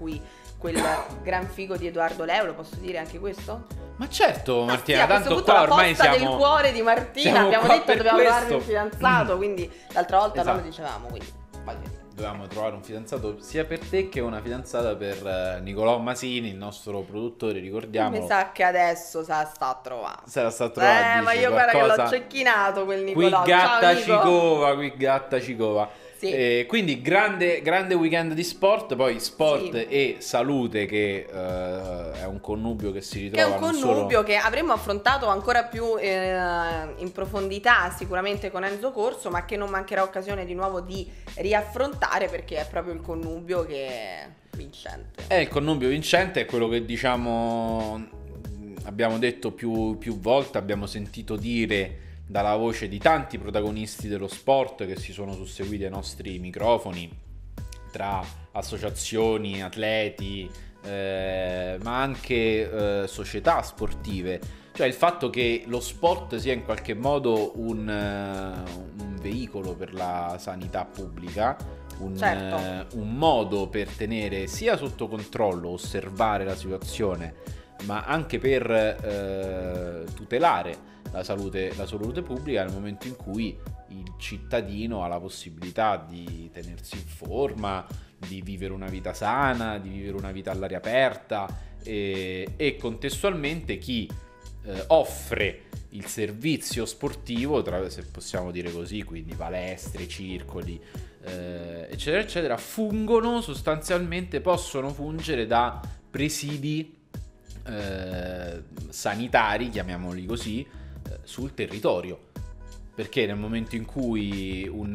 lui quel gran figo di Edoardo Leo, lo posso dire anche questo? Ma certo, Martina, Ah, sì, a questo tanto punto qua la ormai posta siamo del cuore di Martina, siamo abbiamo qua detto per dobbiamo questo. trovare un fidanzato, quindi l'altra volta non lo Esatto. dicevamo, quindi voglio dire. Dovevamo trovare un fidanzato sia per te che una fidanzata per eh, Nicolò Masini, il nostro produttore, ricordiamolo. Mi sa che adesso se la sta a trovare. Sarà stato trovato, Eh, ma dici, io guarda che qualcosa. l'ho cecchinato quel Qui Nicolò. gatta Ciao, ci Nico. cova, qui gatta ci cova. Sì. Eh, quindi grande, grande weekend di sport, poi sport Sì. e salute che eh, è un connubio che si Che è ritrova un non solo- connubio che avremmo affrontato ancora più eh, in profondità sicuramente con Enzo Corso, ma che non mancherà occasione di nuovo di riaffrontare perché è proprio il connubio che è vincente. È il connubio vincente, è quello che diciamo abbiamo detto più, più volte, abbiamo sentito dire dalla voce di tanti protagonisti dello sport che si sono susseguiti ai nostri microfoni, tra associazioni, atleti, eh, ma anche eh, società sportive. Cioè il fatto che lo sport sia in qualche modo un, uh, un veicolo per la sanità pubblica, un, Certo. uh, un modo per tenere sia sotto controllo, osservare la situazione, ma anche per uh, tutelare la salute, la salute pubblica nel momento in cui il cittadino ha la possibilità di tenersi in forma, di vivere una vita sana, di vivere una vita all'aria aperta e, e contestualmente chi eh, offre il servizio sportivo, tra, se possiamo dire così, quindi palestre, circoli, eh, eccetera, eccetera, fungono sostanzialmente, possono fungere da presidi eh, sanitari, chiamiamoli così, eh, sul territorio. Perché nel momento in cui un,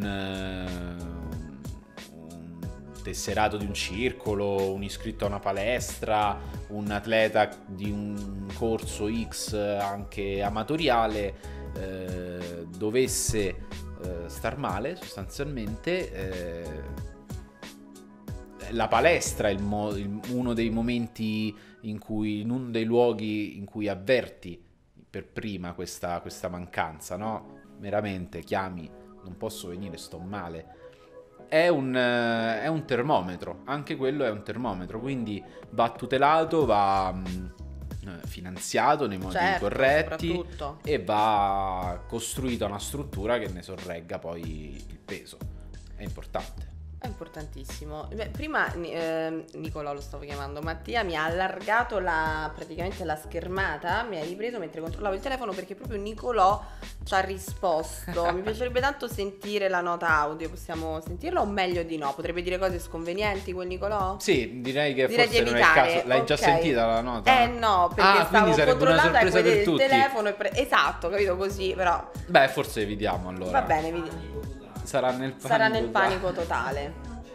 uh, un tesserato di un circolo, un iscritto a una palestra, un atleta di un corso X anche amatoriale eh, dovesse eh, star male, sostanzialmente eh, la palestra è il mo- il, uno dei momenti in cui, in uno dei luoghi in cui avverti per prima questa, questa mancanza, no? Meramente chiami, non posso venire, sto male. È un, eh, è un termometro, anche quello è un termometro, quindi va tutelato, va mh, finanziato nei modi Certo, corretti soprattutto. e va costruita una struttura che ne sorregga poi il peso. È importante. È importantissimo. Beh, prima eh, Nicolò lo stavo chiamando, Mattia mi ha allargato la, praticamente la schermata, mi ha ripreso mentre controllavo il telefono perché proprio Nicolò ci ha risposto. Mi piacerebbe tanto sentire la nota audio, possiamo sentirla o meglio di no? Potrebbe dire cose sconvenienti quel Nicolò? Sì, direi che Direi forse di non è il evitare. caso. L'hai già Ok. sentita la nota? Eh no, perché Ah, quindi stavo sarebbe una controllando e sorpresa poi per il tutti. telefono e pre- esatto, capito così, però Beh, forse evitiamo allora. va bene, vedi. Sarà nel panico. Sarà nel panico totale.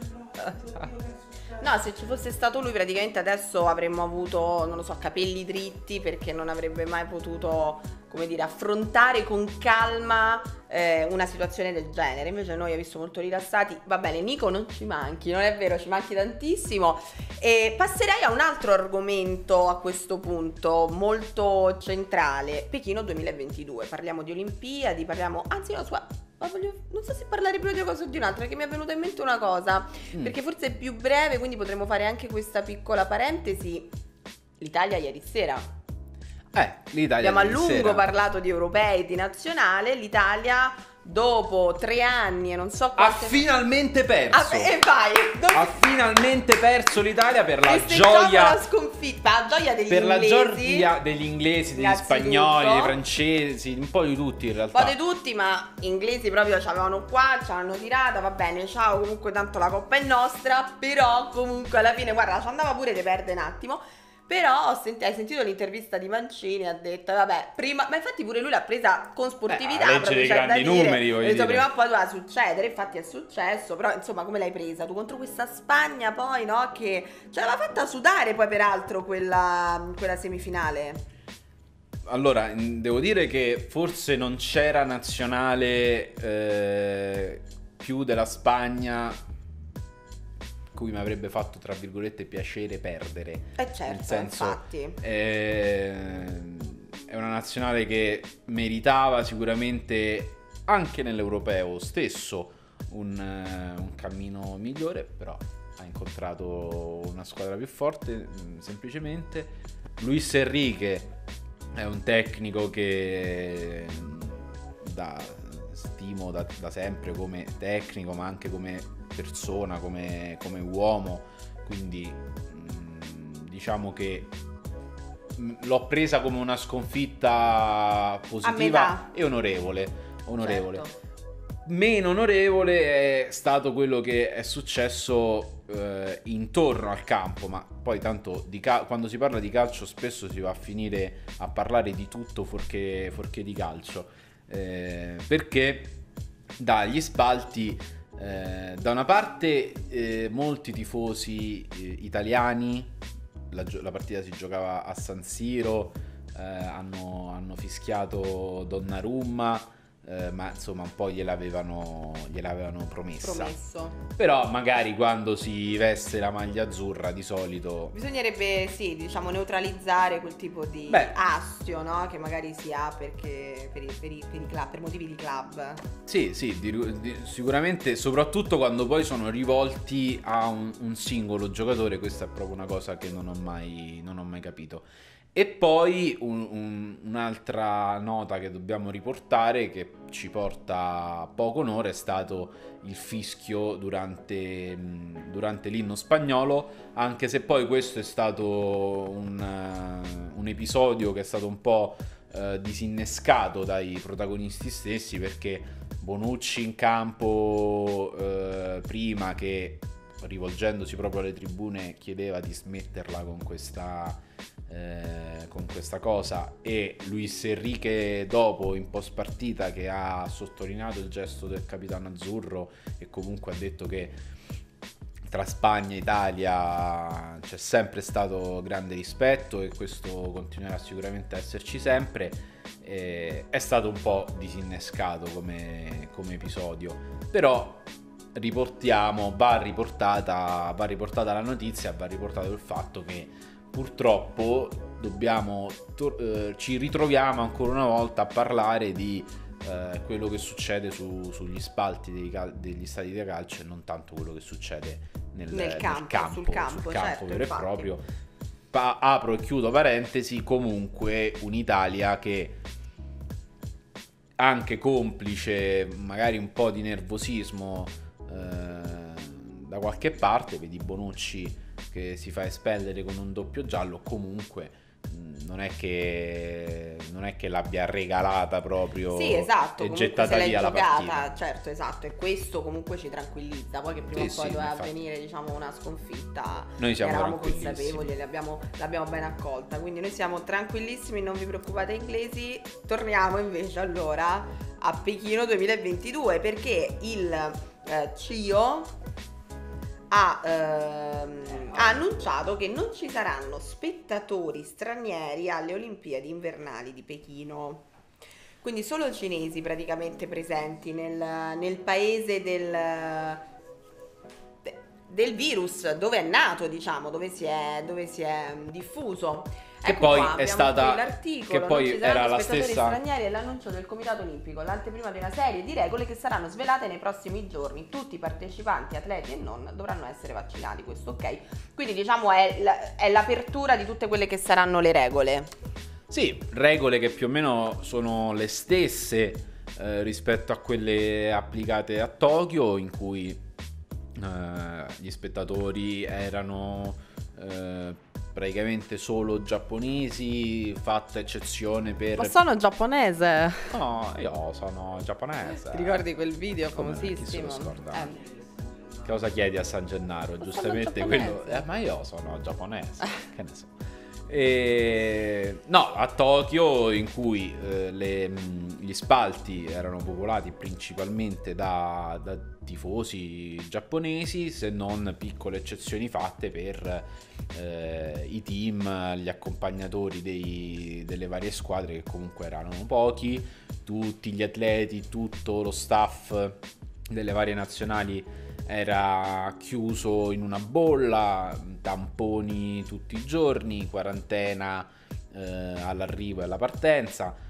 No, se ci fosse stato lui praticamente adesso avremmo avuto, non lo so, capelli dritti perché non avrebbe mai potuto, come dire, affrontare con calma eh, una situazione del genere. Invece noi, ha visto, molto rilassati. Va bene, Nico, non ci manchi, non è vero, ci manchi tantissimo. E passerei a un altro argomento a questo punto, molto centrale. Pechino duemilaventidue. Parliamo di Olimpiadi, parliamo, anzi no, sua... Ma voglio, non so se parlare proprio di una cosa o di un'altra, che mi è venuta in mente una cosa, Mm. perché forse è più breve, quindi potremmo fare anche questa piccola parentesi. L'Italia ieri sera. Eh, l'Italia Abbiamo a ieri lungo sera parlato di europei, di nazionale. L'Italia, dopo tre anni e non so ha quante... finalmente perso. Ah, e vai! Dove- Ha finalmente perso l'Italia per la festeggiamo gioia la sconfitta, la gioia degli per la inglesi. gioia degli inglesi, degli Innanzitutto. spagnoli, dei francesi, un po' di tutti in Un realtà. po' di tutti, ma inglesi proprio ci avevano qua, ci hanno tirata, va bene, ciao, comunque tanto la coppa è nostra, però comunque alla fine, guarda, ci andava pure di perdere un attimo, però ho senti- hai sentito l'intervista di Mancini, ha detto, vabbè, prima, ma infatti pure lui l'ha presa con sportività, Beh, a leggere proprio i c'è da grandi dire. numeri, voglio Ha detto, dire. prima o poi doveva succedere, infatti è successo, però insomma come l'hai presa? Tu contro questa Spagna poi, no, che ce l'aveva fatta sudare poi peraltro quella, quella semifinale. Allora, mh, devo dire che forse non c'era nazionale eh, più della Spagna cui mi avrebbe fatto, tra virgolette, piacere perdere. Eh certo, Nel senso, infatti. eh, è una nazionale che meritava sicuramente anche nell'europeo stesso un, eh, un cammino migliore, però ha incontrato una squadra più forte, mh, semplicemente. Luis Enrique è un tecnico che mh, da, stimo da, da sempre come tecnico, ma anche come persona, come, come uomo, quindi mh, diciamo che mh, l'ho presa come una sconfitta positiva e onorevole, onorevole. Certo. Meno onorevole è stato quello che è successo eh, intorno al campo, ma poi tanto di cal- quando si parla di calcio spesso si va a finire a parlare di tutto fuorché, fuorché di calcio, eh, perché dagli spalti eh, da una parte eh, molti tifosi eh, italiani, la, gio- la partita si giocava a San Siro, eh, hanno, hanno fischiato Donnarumma, Eh, ma insomma un po' gliel'avevano, gliel'avevano promessa. Promesso. Però magari quando si veste la maglia azzurra di solito Bisognerebbe, sì, diciamo, neutralizzare quel tipo di Beh. astio, no? Che magari si ha perché per, i, per, i, per, i club, per motivi di club. sì, sì, di- di- sicuramente, soprattutto quando poi sono rivolti a un, un singolo giocatore, questa è proprio una cosa che non ho mai, non ho mai capito. E poi un- un- un'altra nota che dobbiamo riportare, che ci porta poco onore, è stato il fischio durante, mh, durante l'inno spagnolo, anche se poi questo è stato un, eh, un episodio che è stato un po' eh, disinnescato dai protagonisti stessi, perché Bonucci in campo eh, prima che, rivolgendosi proprio alle tribune, chiedeva di smetterla con questa eh, con questa cosa, e Luis Enrique dopo in post partita che ha sottolineato il gesto del capitano azzurro e comunque ha detto che tra Spagna e Italia c'è sempre stato grande rispetto e questo continuerà sicuramente a esserci sempre. Eh, è stato un po' disinnescato come, come episodio, però riportiamo, va riportata, va riportata la notizia, va riportato il fatto che purtroppo dobbiamo tor- eh, ci ritroviamo ancora una volta a parlare di eh, quello che succede su- sugli spalti dei cal- degli stadi di calcio e non tanto quello che succede nel, Nel campo, nel campo, sul campo, sul campo certo, vero infatti. e proprio. Pa- apro e chiudo parentesi, comunque un'Italia che, anche complice magari un po' di nervosismo eh, da qualche parte, vedi Bonucci che si fa espellere con un doppio giallo, comunque mh, non è che non è che l'abbia regalata proprio, Sì, esatto, e comunque gettata se l'è via la giocata, partita. certo, esatto, e questo comunque ci tranquillizza, poi che prima Sì, o poi sì, doveva infatti. avvenire, diciamo, una sconfitta, Noi siamo eravamo tranquillissimi. consapevoli e l'abbiamo, l'abbiamo ben accolta, quindi noi siamo tranquillissimi, non vi preoccupate inglesi. Torniamo invece allora a Pechino duemilaventidue, perché il eh, C I O ha, ehm, ha annunciato che non ci saranno spettatori stranieri alle Olimpiadi invernali di Pechino. Quindi solo cinesi praticamente presenti nel, nel paese del, de- del virus, dove è nato, diciamo, dove si è, dove si è diffuso. Che Ecco poi qua, è abbiamo stata- qui l'articolo, che poi non ci saranno era la spettatori stessa- stranieri e l'annuncio del Comitato Olimpico, l'anteprima di una serie di regole che saranno svelate nei prossimi giorni. Tutti i partecipanti, atleti e non, dovranno essere vaccinati, questo ok. Quindi diciamo è, la- è l'apertura di tutte quelle che saranno le regole. Sì, regole che più o meno sono le stesse eh, rispetto a quelle applicate a Tokyo, in cui eh, gli spettatori erano eh, praticamente solo giapponesi, fatta eccezione per... Ma sono giapponese. No, io sono giapponese. Ti ricordi quel video Come, chi se famosissimo? lo scorda? Eh, Cosa chiedi a San Gennaro? sono Giustamente giapponese. quello... Eh, ma io sono giapponese, che ne so. E... No, a Tokyo, in cui eh, le, mh, gli spalti erano popolati principalmente da, da tifosi giapponesi, se non piccole eccezioni fatte per eh, i team, gli accompagnatori dei- delle varie squadre, che comunque erano pochi, tutti gli atleti, tutto lo staff delle varie nazionali era chiuso in una bolla, tamponi tutti i giorni, quarantena eh, all'arrivo e alla partenza.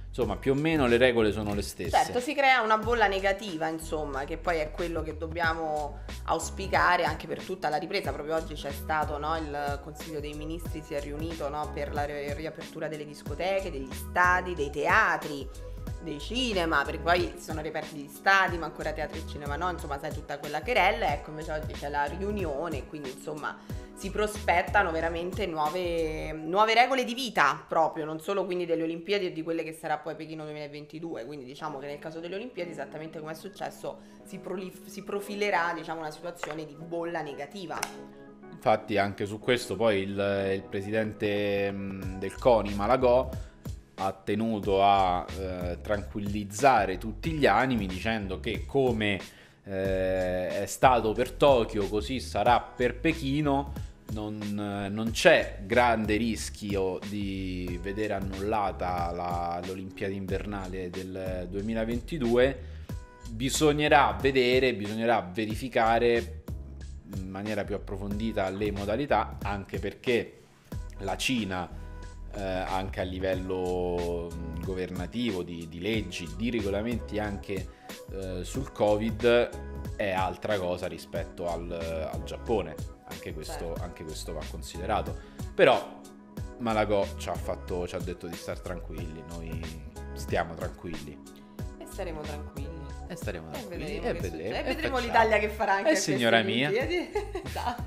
insomma più o meno le regole sono le stesse. Certo, si crea una bolla negativa, insomma, che poi è quello che dobbiamo auspicare anche per tutta la ripresa. Proprio oggi c'è stato, no, il Consiglio dei Ministri si è riunito, no, per la ri- riapertura delle discoteche, degli stadi, dei teatri, dei cinema, perché poi si sono riaperti gli stadi, ma ancora teatri e cinema no, insomma sai tutta quella querella. Ecco, invece oggi c'è la riunione, quindi insomma si prospettano veramente nuove, nuove regole di vita proprio, non solo quindi delle Olimpiadi e di quelle che sarà poi Pechino duemilaventidue, quindi diciamo che nel caso delle Olimpiadi, esattamente come è successo, si, prolif- si profilerà, diciamo, una situazione di bolla negativa. Infatti anche su questo poi il, il presidente mh, del CONI Malagò ha tenuto a eh, tranquillizzare tutti gli animi dicendo che come eh, è stato per Tokyo così sarà per Pechino. Non, non c'è grande rischio di vedere annullata la, l'Olimpiade invernale del duemilaventidue. Bisognerà vedere, bisognerà verificare in maniera più approfondita le modalità, anche perché la Cina, eh, anche a livello governativo, di, di leggi, di regolamenti anche eh, sul Covid, è altra cosa rispetto al, al Giappone. Anche questo, Certo. anche questo va considerato. Però Malagò ci ha, fatto, ci ha detto di stare tranquilli, noi stiamo tranquilli. E staremo tranquilli. E staremo E tranquilli. vedremo, E che vedremo, succede. E e vedremo facciamo. l'Italia che farà anche Eh, a queste signora mia. Olimpiadi. Esatto.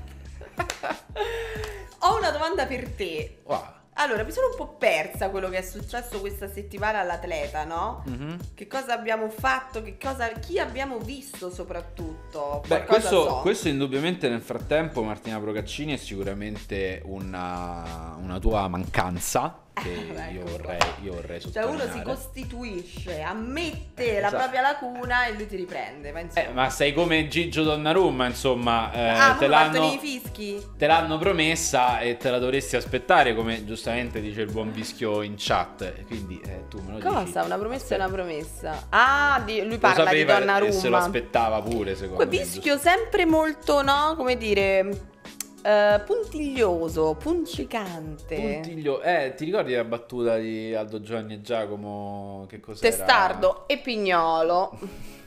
Ho una domanda per te. Wow. Allora, mi sono un po' persa quello che è successo questa settimana all'atleta, no? Mhm. Che cosa abbiamo fatto, che cosa, chi abbiamo visto soprattutto? Beh, Qualcosa questo, so. questo indubbiamente nel frattempo Martina Procaccini è sicuramente una, una tua mancanza che Eh, io ecco vorrei, io vorrei Cioè sottolineare. uno si costituisce, ammette Eh, la esatto. propria lacuna e lui ti riprende, ma insomma. Eh, ma sei come Gigio Donnarumma, insomma, eh, ah, te, ma fatto l'hanno, nei fischi? te l'hanno promessa e te la dovresti aspettare, come giustamente dice il buon Vischio in chat. Quindi eh, tu me lo dici. Cosa? Una promessa Aspetta. è una promessa. Ah, di- lui Lo parla di sapeva Donnarumma. e se lo aspettava pure, secondo Poi me. Vischio sempre molto, no? Come dire, eh, puntiglioso, puncicante. Puntiglio, eh, ti ricordi la battuta di Aldo Giovanni e Giacomo? Che cos'era? Testardo e Pignolo.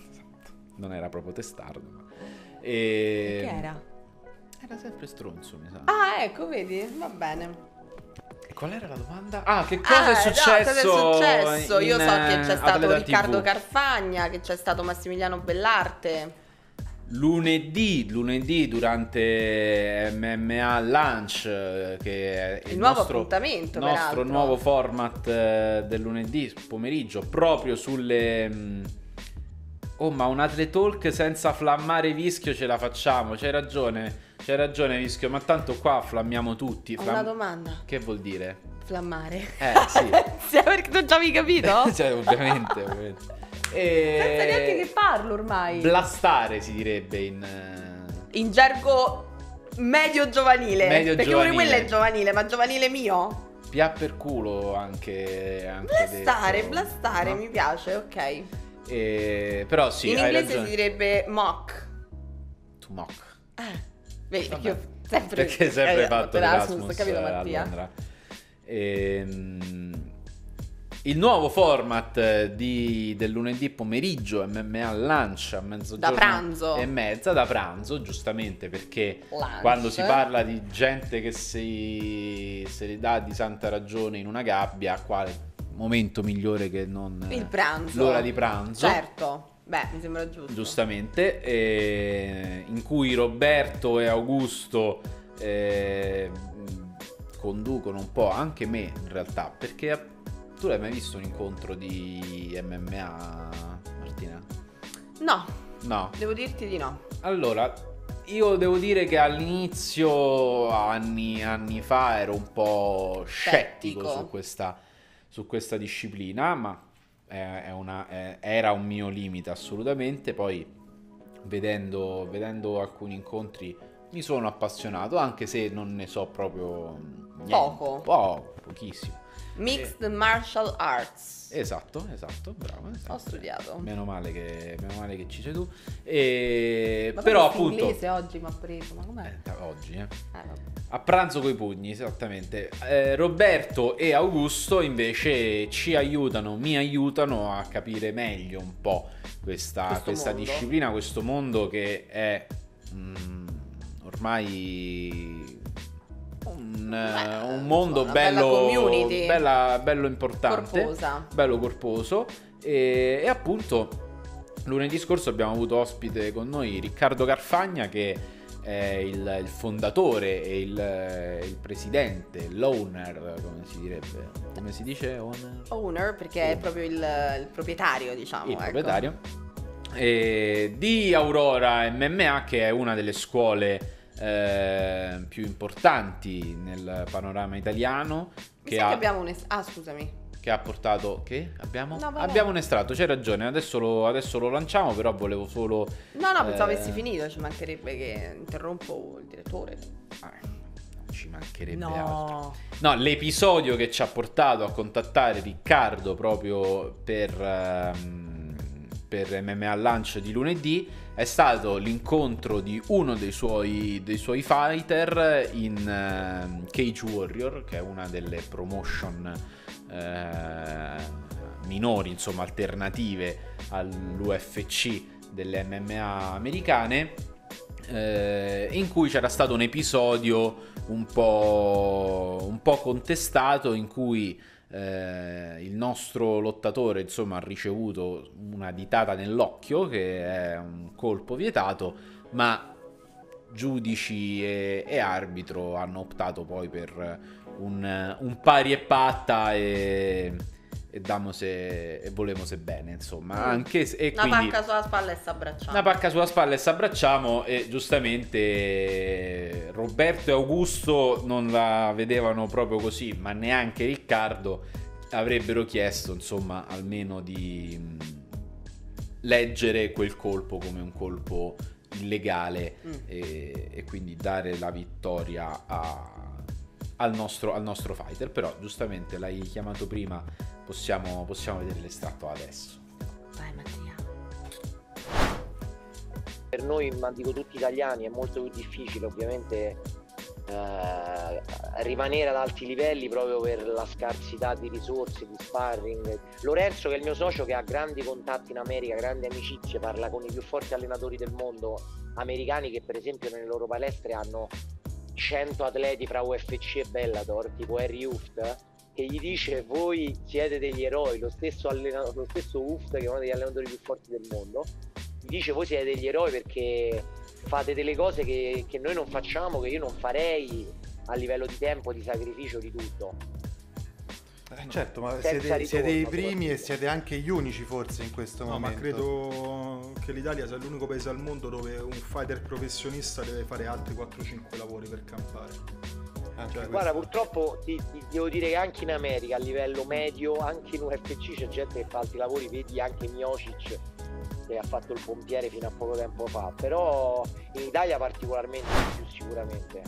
Non era proprio testardo. Ma... E... Che era? Era sempre stronzo, mi sa. Ah, ecco, vedi? Va bene. E qual era la domanda? Ah, che cosa Ah, è no, successo? cosa è successo? Io in, so che eh, c'è stato Atleta Riccardo tivù. Carfagna, che c'è stato Massimiliano Bellarte. Lunedì, lunedì durante M M A Lunch, eh, che è il, Il nuovo nostro, appuntamento, nostro peraltro. nuovo format eh, del lunedì pomeriggio, proprio sulle... mh, Oh, ma un atletalk senza flammare Vischio ce la facciamo, c'hai ragione, c'hai ragione Vischio, ma tanto qua flammiamo tutti. Ho Flam- una domanda. Che vuol dire? Flammare. Eh, sì. Sì, perché tu già avevi capito? Cioè, ovviamente, ovviamente. E... Senza neanche che parlo ormai. Blastare si direbbe in... eh, In gergo medio giovanile. Medio perché giovanile. pure quello è giovanile, ma giovanile mio? Pia per culo anche, anche Blastare, detto, blastare, no? mi piace, ok. E... Però sì, In hai inglese ragione. si direbbe mock. To mock. Eh, vedi, Vabbè. perché io sempre... Perché hai sempre eh, fatto per l'Erasmus capito a Mattia? Londra. Ehm, il nuovo format di, del lunedì pomeriggio M M A Lunch a mezzogiorno Da pranzo. e mezza, da pranzo, giustamente perché Lunch. quando si parla di gente che si, se ne dà di santa ragione in una gabbia, quale momento migliore che non Il pranzo. l'ora di pranzo? Certo. Beh, mi sembra giusto. Giustamente, eh, in cui Roberto e Augusto eh, conducono un po', anche me in realtà, perché tu l'hai mai visto un incontro di M M A, Martina? No, No. devo dirti di no. Allora, io devo dire che all'inizio, anni, anni fa, ero un po' scettico Scettico. su questa, su questa disciplina, ma è, è una, è- era un mio limite assolutamente. Poi, vedendo, vedendo alcuni incontri, mi sono appassionato, anche se non ne so proprio niente. Poco. Po- pochissimo. Mixed Martial Arts. Esatto, esatto, bravo. Esatto. Ho studiato. Meno male che, meno male che ci sei tu. E... Ma però questo appunto... inglese oggi mi ha preso, ma com'è? Eh, oggi, eh. Eh, vabbè. A pranzo coi pugni, esattamente. Eh, Roberto e Augusto invece ci aiutano, mi aiutano a capire meglio un po' questa, Questo questa mondo. disciplina, questo mondo che è mm, ormai un, Beh, un mondo una bello, bella community. bella- bello importante, Corposa. bello corposo. E, e appunto lunedì scorso abbiamo avuto ospite con noi Riccardo Carfagna, che è il, il fondatore e il, il presidente, l'owner, come si direbbe? Come si dice? Owner? Owner, perché è proprio il, il proprietario, diciamo. Il ecco. proprietario. E di Aurora M M A, che è una delle scuole eh, più importanti nel panorama italiano, Mi che sa ha, che abbiamo un... es- ah, scusami. che ha portato... Che? Abbiamo? No, vabbè. Abbiamo un estratto, c'hai ragione, adesso lo, adesso lo lanciamo, però volevo solo... No, no, pensavo eh, avessi finito, ci mancherebbe che interrompo il direttore. ah, non ci mancherebbe altro. No. No, l'episodio che ci ha portato a contattare Riccardo proprio per, ehm, per M M A Lunch di lunedì è stato l'incontro di uno dei suoi, dei suoi fighter in ehm, Cage Warrior, che è una delle promotion eh, minori, insomma alternative all'U F C delle M M A americane, eh, in cui c'era stato un episodio un po', un po' contestato, in cui eh, il nostro lottatore insomma ha ricevuto una ditata nell'occhio, che è un colpo vietato, ma giudici e, e arbitro hanno optato poi per un, un pari e patta e, e damose e volemose bene, insomma, anche se, e Una quindi pacca sulla spalla e s'abbracciamo. una pacca sulla spalla e s'abbracciamo. E giustamente Roberto e Augusto non la vedevano proprio così, ma neanche Riccardo. Avrebbero chiesto insomma almeno di mh, leggere quel colpo come un colpo illegale Mm. e, e quindi dare la vittoria a- al, nostro, al nostro fighter. Però giustamente l'hai chiamato prima, possiamo, possiamo vedere l'estratto adesso. Vai Mattia. Per noi, ma dico tutti italiani, è molto più difficile ovviamente eh, rimanere ad alti livelli proprio per la scarsità di risorse, di sparring. Lorenzo, che è il mio socio, che ha grandi contatti in America, grandi amicizie, parla con i più forti allenatori del mondo americani, che per esempio nelle loro palestre hanno cento atleti fra U F C e Bellator, tipo Harry Hooft, che gli dice: voi siete degli eroi. Lo stesso, allena- lo stesso Hooft, che è uno degli allenatori più forti del mondo, gli dice: voi siete degli eroi perché fate delle cose che, che noi non facciamo, che io non farei a livello di tempo, di sacrificio, di tutto. Eh, certo, ma Senza siete, ritorno, siete i primi e soprattutto. siete anche gli unici forse in questo No, ma momento. credo che l'Italia sia l'unico paese al mondo dove un fighter professionista deve fare altri quattro cinque lavori per campare. Anche Cioè, Guarda, questo. purtroppo ti, ti devo dire che anche in America a livello medio, anche in U F C c'è gente che fa altri lavori, vedi anche Miocic che ha fatto il pompiere fino a poco tempo fa, però in Italia particolarmente di più sicuramente.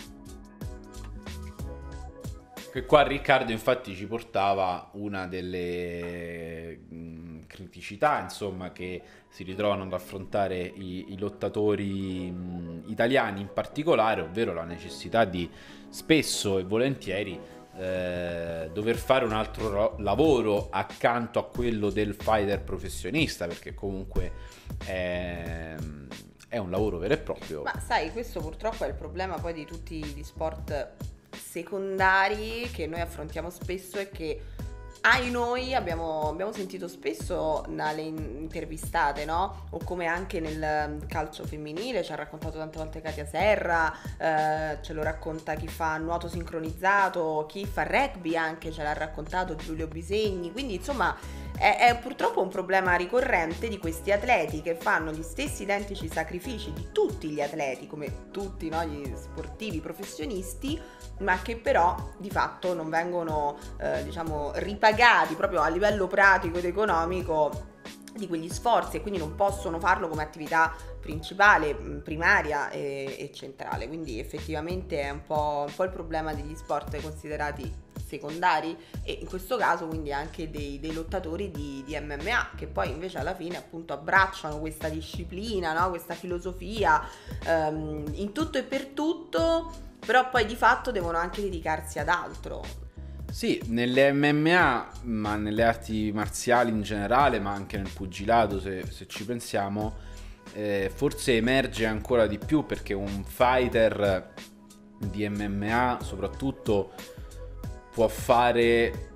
Che qua Riccardo infatti ci portava una delle mh, criticità insomma che si ritrovano ad affrontare i, i lottatori mh, italiani in particolare, ovvero la necessità di spesso e volentieri eh, dover fare un altro ro- lavoro accanto a quello del fighter professionista, perché comunque è, è un lavoro vero e proprio. Ma sai, questo purtroppo è il problema poi di tutti gli sport secondari che noi affrontiamo spesso e che ai noi abbiamo, abbiamo sentito spesso dalle in- intervistate, no? O come anche nel calcio femminile ci ha raccontato tante volte Katia Serra, eh, ce lo racconta chi fa nuoto sincronizzato, chi fa rugby anche ce l'ha raccontato Giulio Bisegni, quindi insomma è, è purtroppo un problema ricorrente di questi atleti che fanno gli stessi identici sacrifici di tutti gli atleti, come tutti, no, gli sportivi professionisti, ma che però di fatto non vengono eh, diciamo ripagati proprio a livello pratico ed economico di quegli sforzi, e quindi non possono farlo come attività principale, mh, primaria e, e centrale. Quindi effettivamente è un po', un po' il problema degli sport considerati secondari, e in questo caso quindi anche dei, dei lottatori di, di M M A, che poi invece alla fine appunto abbracciano questa disciplina, no? Questa filosofia ehm, in tutto e per tutto, però poi di fatto devono anche dedicarsi ad altro. Sì, nelle M M A, ma nelle arti marziali in generale, ma anche nel pugilato, se, se ci pensiamo, eh, forse emerge ancora di più, perché un fighter di M M A soprattutto può fare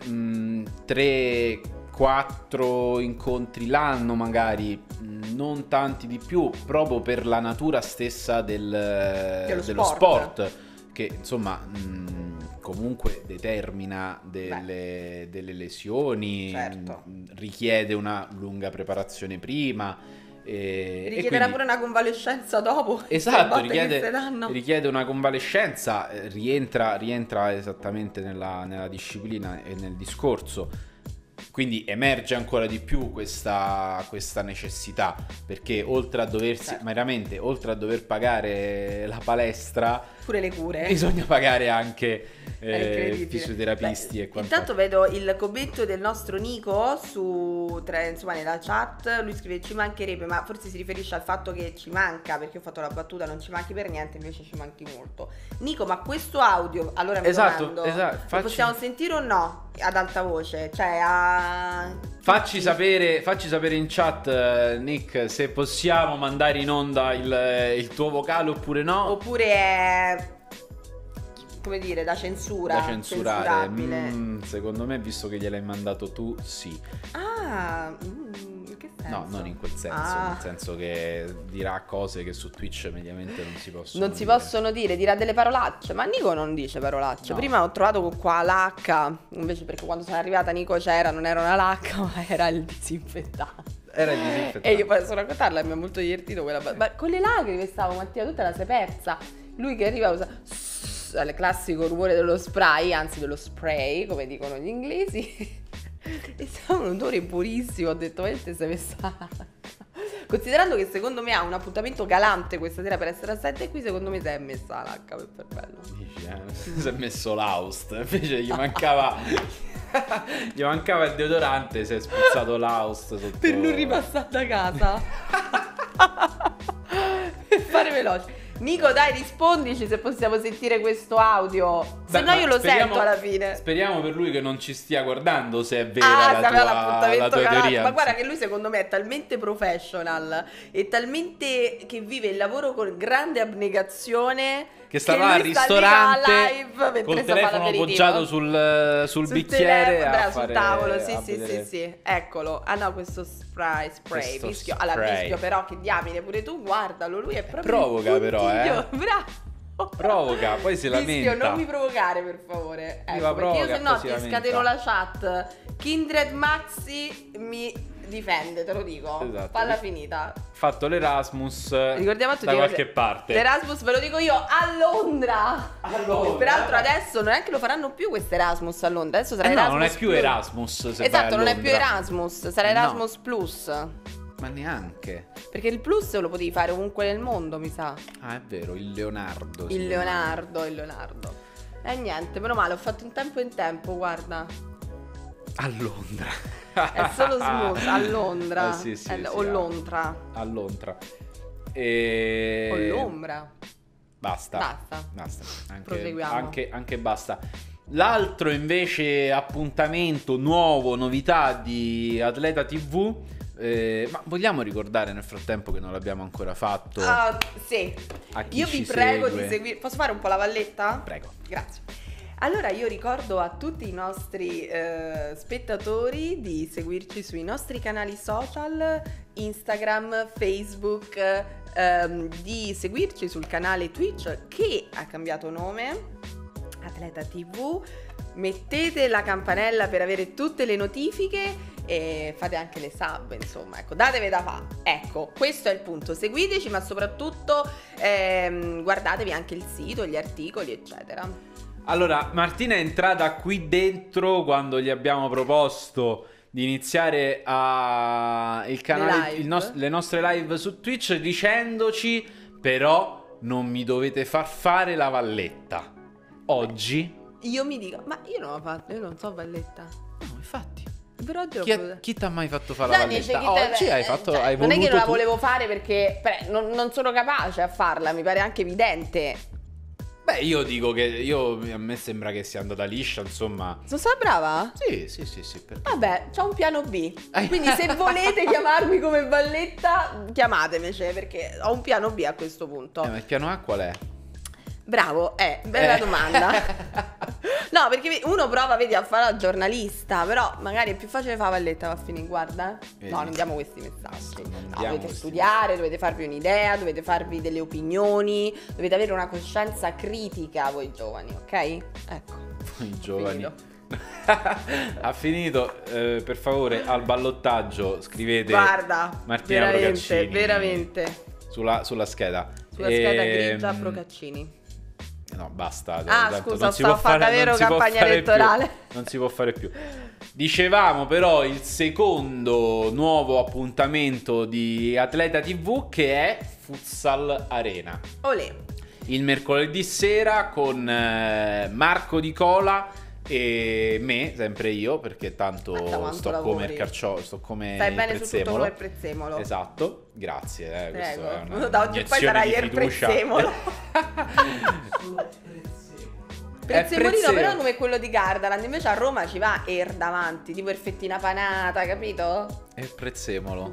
tre quattro incontri l'anno magari, mh, non tanti di più, proprio per la natura stessa del, dello, dello sport. sport, che insomma mh, comunque determina delle, delle lesioni, Certo. mh, richiede una lunga preparazione prima. E, Richiederà e quindi, pure una convalescenza dopo. esatto, le botte che se richiede, danno. richiede una convalescenza, eh, rientra, rientra esattamente nella, nella disciplina e nel discorso. Quindi emerge ancora di più questa, questa necessità, perché oltre a doversi, Certo. veramente, oltre a dover pagare la palestra, Pure le cure. bisogna pagare anche È eh, incredibile. fisioterapisti Beh, e quant'altro. intanto vedo il commento del nostro Nico su tra, insomma nella chat. Lui scrive: ci mancherebbe, ma forse si riferisce al fatto che ci manca, perché ho fatto la battuta non ci manchi per niente, invece ci manchi molto. Nico, ma questo audio, allora mi Esatto, domando, esatto, lo facci- possiamo sentire o no ad alta voce? Cioè a... Facci sapere, facci sapere in chat, eh, Nick, se possiamo mandare in onda il, il tuo vocale oppure no. Oppure è, come dire, da censura, Da censurare. censurabile. Mm, secondo me, visto che gliel'hai mandato tu, sì. Ah, mm, in che senso? No, non in quel senso, Ah. nel senso che dirà cose che su Twitch mediamente non si possono Non si dire. possono dire, dirà delle parolacce, ma Nico non dice parolacce. No. Prima ho trovato qua l'H, invece perché quando sono arrivata Nico c'era, non era una lacca, ma era il disinfettante. Era il disinfettante. E io poi sono raccontarla e mi ha molto divertito quella ba- ma con le lacrime stavo, Mattia, tutta la sei persa. Lui che arriva usa sss, il classico rumore dello spray, anzi dello spray, come dicono gli inglesi. E stava un odore buonissimo, ho detto, ma te sei messa. Considerando che secondo me ha un appuntamento galante questa sera per essere assente, e qui secondo me si è messa l'H per, per bello. Dici, eh? Si è messo l'Aust, invece gli mancava gli mancava il deodorante, si è spuzzato l'Aust sotto... Per non ripassare da casa. Per fare veloce. Nico, dai, rispondici se possiamo sentire questo audio. Se Beh, no ma io lo speriamo- sento alla fine. Speriamo per lui che non ci stia guardando, se è vera Ah, la, se aveva tua, l'appuntamento la tua galante. teoria. Ma guarda che lui secondo me è talmente professional e talmente che vive il lavoro con grande abnegazione Che stava al lui sta lì ristorante live mentre col sta telefono l'aperitivo. appoggiato sul, sul, Sul bicchiere telefono, a brava, fare, sul tavolo, sì, a sì, vedere- sì, sì, eccolo. Ah no, questo spray, spray, Questo fischio. spray. Allora, fischio però, che diamine, pure tu guardalo, lui è proprio Provoca il però, eh. puntiglio, bravo. Provoca, poi si Fischio, lamenta. non mi provocare per favore. Viva, Ecco, perché io provoca, se no poi si ti lamenta. scateno la chat. Kindred Maxi mi difende, te lo dico. Esatto. Falla finita. Fatto l'Erasmus Ricordiamo a tutti da che- qualche parte. L'Erasmus ve lo dico io a Londra. A Londra. E peraltro adesso non è che lo faranno più questo Erasmus a Londra. Adesso sarà Eh no, Erasmus non è più Plus. Erasmus se vai a Esatto, non è più Londra. Erasmus, sarà No. Erasmus Plus. Ma neanche. Perché il Plus lo potevi fare ovunque nel mondo, mi sa. Ah, è vero, il Leonardo. si Il chiama. Leonardo, il Leonardo. E niente, meno male, ho fatto in tempo in tempo, guarda. A Londra. È solo smooth, a Londra. Eh, sì, sì, È- sì, o a- Londra. A Londra. E... O l'ombra. Basta. Basta. Basta. Anche, Proseguiamo. anche, anche basta. L'altro invece appuntamento nuovo, novità di Atleta tivù. eh, ma vogliamo ricordare nel frattempo che non l'abbiamo ancora fatto? Ah, sì. A chi Io ci vi prego segue? di seguire. Posso fare un po' la valletta? Prego. Grazie. Allora io ricordo a tutti i nostri eh, spettatori di seguirci sui nostri canali social, Instagram, Facebook, ehm, di seguirci sul canale Twitch che ha cambiato nome, Atleta tivù. Mettete la campanella per avere tutte le notifiche e fate anche le sub, insomma, ecco, datevi da fare. Ecco, questo è il punto. Seguiteci, ma soprattutto ehm, guardatevi anche il sito, gli articoli, eccetera. Allora, Martina è entrata qui dentro quando gli abbiamo proposto di iniziare a il canale, Le live. il nos- le nostre live su Twitch, dicendoci: però non mi dovete far fare la valletta. Oggi io mi dico, ma io non l'ho fatto, io non so balletta. No, infatti. Però oggi l'ho Chi, voluta. chi ti ha mai fatto fare la No, dice valletta? chi te- Oggi hai fatto, cioè, hai non è che voluto non la tu. volevo fare perché beh, non, non sono capace a farla, mi pare anche evidente. Beh, io dico che io, a me sembra che sia andata liscia, insomma. Sono stata brava? Sì, sì, sì, sì. Perché... Vabbè, c'ho un piano B. Eh. Quindi se volete chiamarmi come valletta, chiamatemi, cioè, perché ho un piano B a questo punto. Eh, ma il piano A qual è? Bravo, eh, bella Eh. domanda. No, perché uno prova, vedi, a fare la giornalista, però magari è più facile fare valletta, va a finire, guarda. Vedi. No, non diamo questi messaggi. Non No, diamo dovete questi studiare, dovete farvi un'idea, dovete farvi delle opinioni, dovete avere una coscienza critica voi giovani, ok? Ecco. I giovani. Finito. Ha finito. Eh, per favore, al ballottaggio scrivete Guarda, Martina veramente, Procaccini veramente. sulla, sulla scheda. Sulla scheda Ehm, grigia Procaccini. No, basta. Ah, tanto scusa, non si stavo può fare, fatta vero non si può campagna fare elettorale. più, non si può fare più. Dicevamo però il secondo nuovo appuntamento di Atleta tivù, che è Futsal Arena. Olè. Il mercoledì sera con eh, Marco Di Cola e me, sempre io, perché tanto Guarda quanto sto lavori. come il carciò, sto come Stai il bene su tutto prezzemolo. come il prezzemolo. Esatto, grazie. Eh, questo Prego. è una Da oggi in poi iniezione sarai di il fiducia. prezzemolo. Solo prezzemolo. Prezzemolino prezzemolo. però come quello di Gardaland, invece a Roma ci va Er davanti, tipo er fettina panata, capito? È il prezzemolo.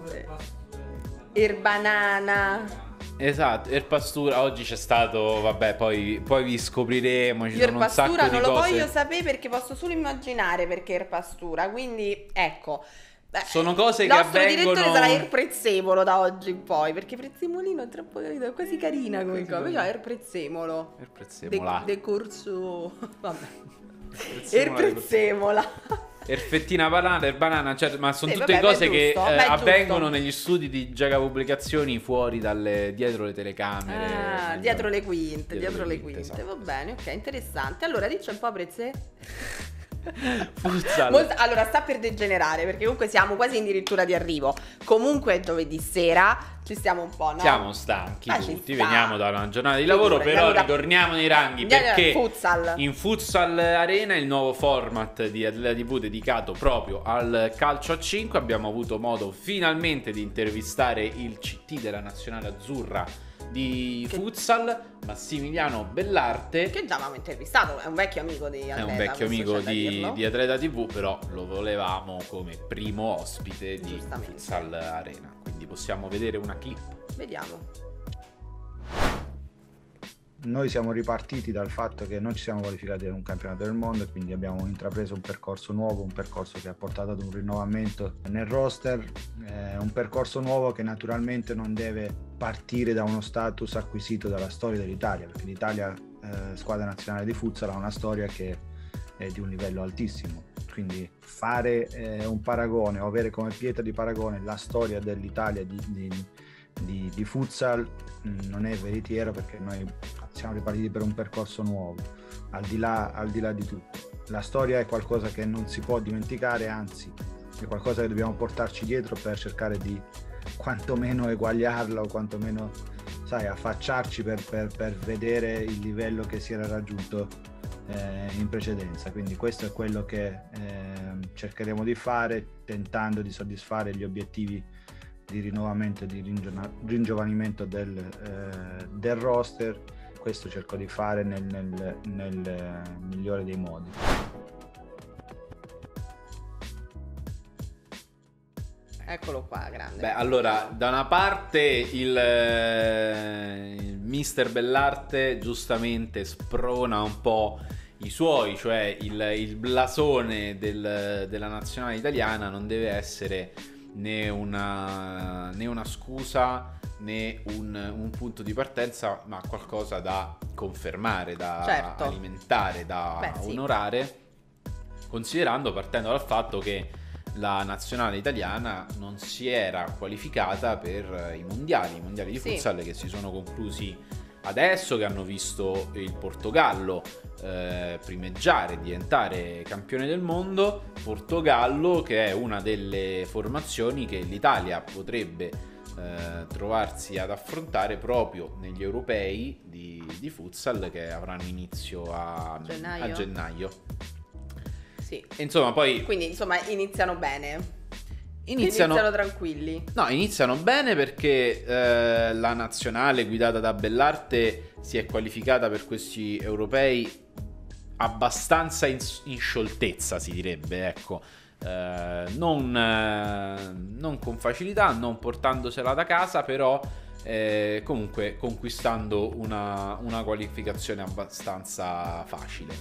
Er banana. Esatto, Erpastura oggi c'è stato, vabbè, poi, poi vi scopriremo, ci Io sono un sacco Erpastura di non lo cose. voglio sapere perché posso solo immaginare perché Erpastura, quindi ecco. Beh, Sono cose il che nostro avvengono- direttore sarà Er Prezzemolo da oggi in poi, perché Prezzemolino è troppo, capito, è quasi carina come cosa, invece Er Prezzemolo. Il prezzemolo. De, decorso. Vabbè. Prezzemolo. Er Prezzemola. Erfettina banana, er banana, cioè, ma sono Sì, tutte vabbè, cose beh, che giusto, eh, beh, giusto. avvengono negli studi di Giaga Pubblicazioni fuori dalle, dietro le telecamere. Ah, nel- dietro le quinte, dietro, le quinte. esatto. Va bene, ok, interessante. Allora, dici un po' Prezze. Futsal. Molto- allora, sta per degenerare perché comunque siamo quasi addirittura di arrivo. Comunque giovedì sera ci stiamo un po', no? Siamo stanchi Ah, ci tutti, sta. veniamo da una giornata di lavoro, Figurati, però allora- ritorniamo nei ranghi Andiamo al perché futsal. in Futsal Arena, il nuovo format di Atleta tivù dedicato proprio al calcio a cinque, abbiamo avuto modo finalmente di intervistare il C T della nazionale azzurra di Che- futsal, Massimiliano Bellarte. Che già avevamo intervistato, è un vecchio amico di Atleta. È un vecchio questo amico c'è da di, dirlo. di Atleta tivù, però lo volevamo come primo ospite di Giustamente. Futsal Arena. Quindi possiamo vedere una clip. Vediamo. Noi siamo ripartiti dal fatto che non ci siamo qualificati in un campionato del mondo e quindi abbiamo intrapreso un percorso nuovo, un percorso che ha portato ad un rinnovamento nel roster, eh, un percorso nuovo che naturalmente non deve partire da uno status acquisito dalla storia dell'Italia, perché l'Italia, eh, squadra nazionale di futsal, ha una storia che è di un livello altissimo. Quindi fare eh, un paragone o avere come pietra di paragone la storia dell'Italia di, di, di, di futsal mh, non è veritiero, perché noi siamo ripartiti per un percorso nuovo, al di là, al di là di tutto. La storia è qualcosa che non si può dimenticare, anzi è qualcosa che dobbiamo portarci dietro per cercare di quantomeno eguagliarla o quantomeno, sai, affacciarci per, per, per vedere il livello che si era raggiunto eh, in precedenza. Quindi questo è quello che eh, cercheremo di fare, tentando di soddisfare gli obiettivi di rinnovamento e di ringiona- ringiovanimento del, eh, del roster. Questo cerco di fare nel, nel, nel eh, migliore dei modi. Eccolo qua, grande. Beh, allora, da una parte il, eh, il mister Bellarte giustamente sprona un po' i suoi, cioè il, il blasone del- della nazionale italiana non deve essere né una, né una scusa né un, un punto di partenza, ma qualcosa da confermare, da Certo. alimentare, da Beh, sì. onorare, considerando, partendo dal fatto che la nazionale italiana non si era qualificata per i mondiali, i mondiali di Sì. futsal che si sono conclusi adesso, che hanno visto il Portogallo eh, primeggiare, diventare campione del mondo. Portogallo che è una delle formazioni che l'Italia potrebbe eh, trovarsi ad affrontare proprio negli europei di, di futsal che avranno inizio a Gennaio? a gennaio. Sì. E insomma, poi Quindi insomma iniziano bene. iniziano, Iniziano tranquilli. no, iniziano bene perché eh, la nazionale guidata da Bellarte si è qualificata per questi europei abbastanza in, in scioltezza, si direbbe, ecco. Eh, non, eh, non con facilità, non portandosela da casa, però eh, comunque conquistando una, una qualificazione abbastanza facile.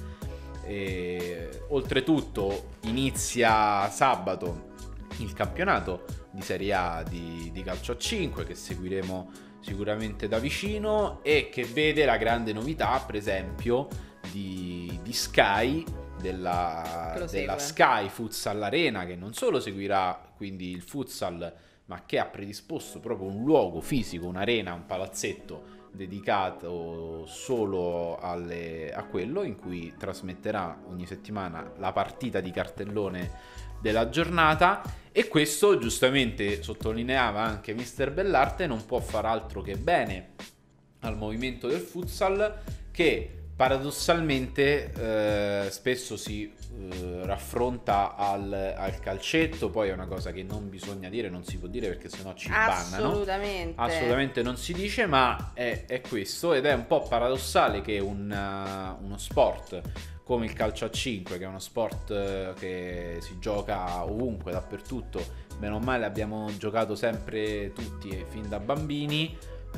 E, oltretutto inizia sabato il campionato di Serie A di, di calcio a cinque che seguiremo sicuramente da vicino e che vede la grande novità, per esempio, di, di Sky, della, Lo della segue. Sky Futsal Arena, che non solo seguirà quindi il futsal, ma che ha predisposto proprio un luogo fisico, un'arena, un palazzetto dedicato solo alle, a quello, in cui trasmetterà ogni settimana la partita di cartellone della giornata. E questo, giustamente sottolineava anche mister Bellarte, non può far altro che bene al movimento del futsal, che paradossalmente eh, spesso si eh, raffronta al, al calcetto. Poi è una cosa che non bisogna dire, non si può dire perché sennò ci bannano. Assolutamente. Assolutamente non si dice, ma è, è questo, ed è un po' paradossale che un, uh, uno sport come il calcio a cinque, che è uno sport uh, che si gioca ovunque, dappertutto, bene o male abbiamo giocato sempre tutti fin da bambini, uh,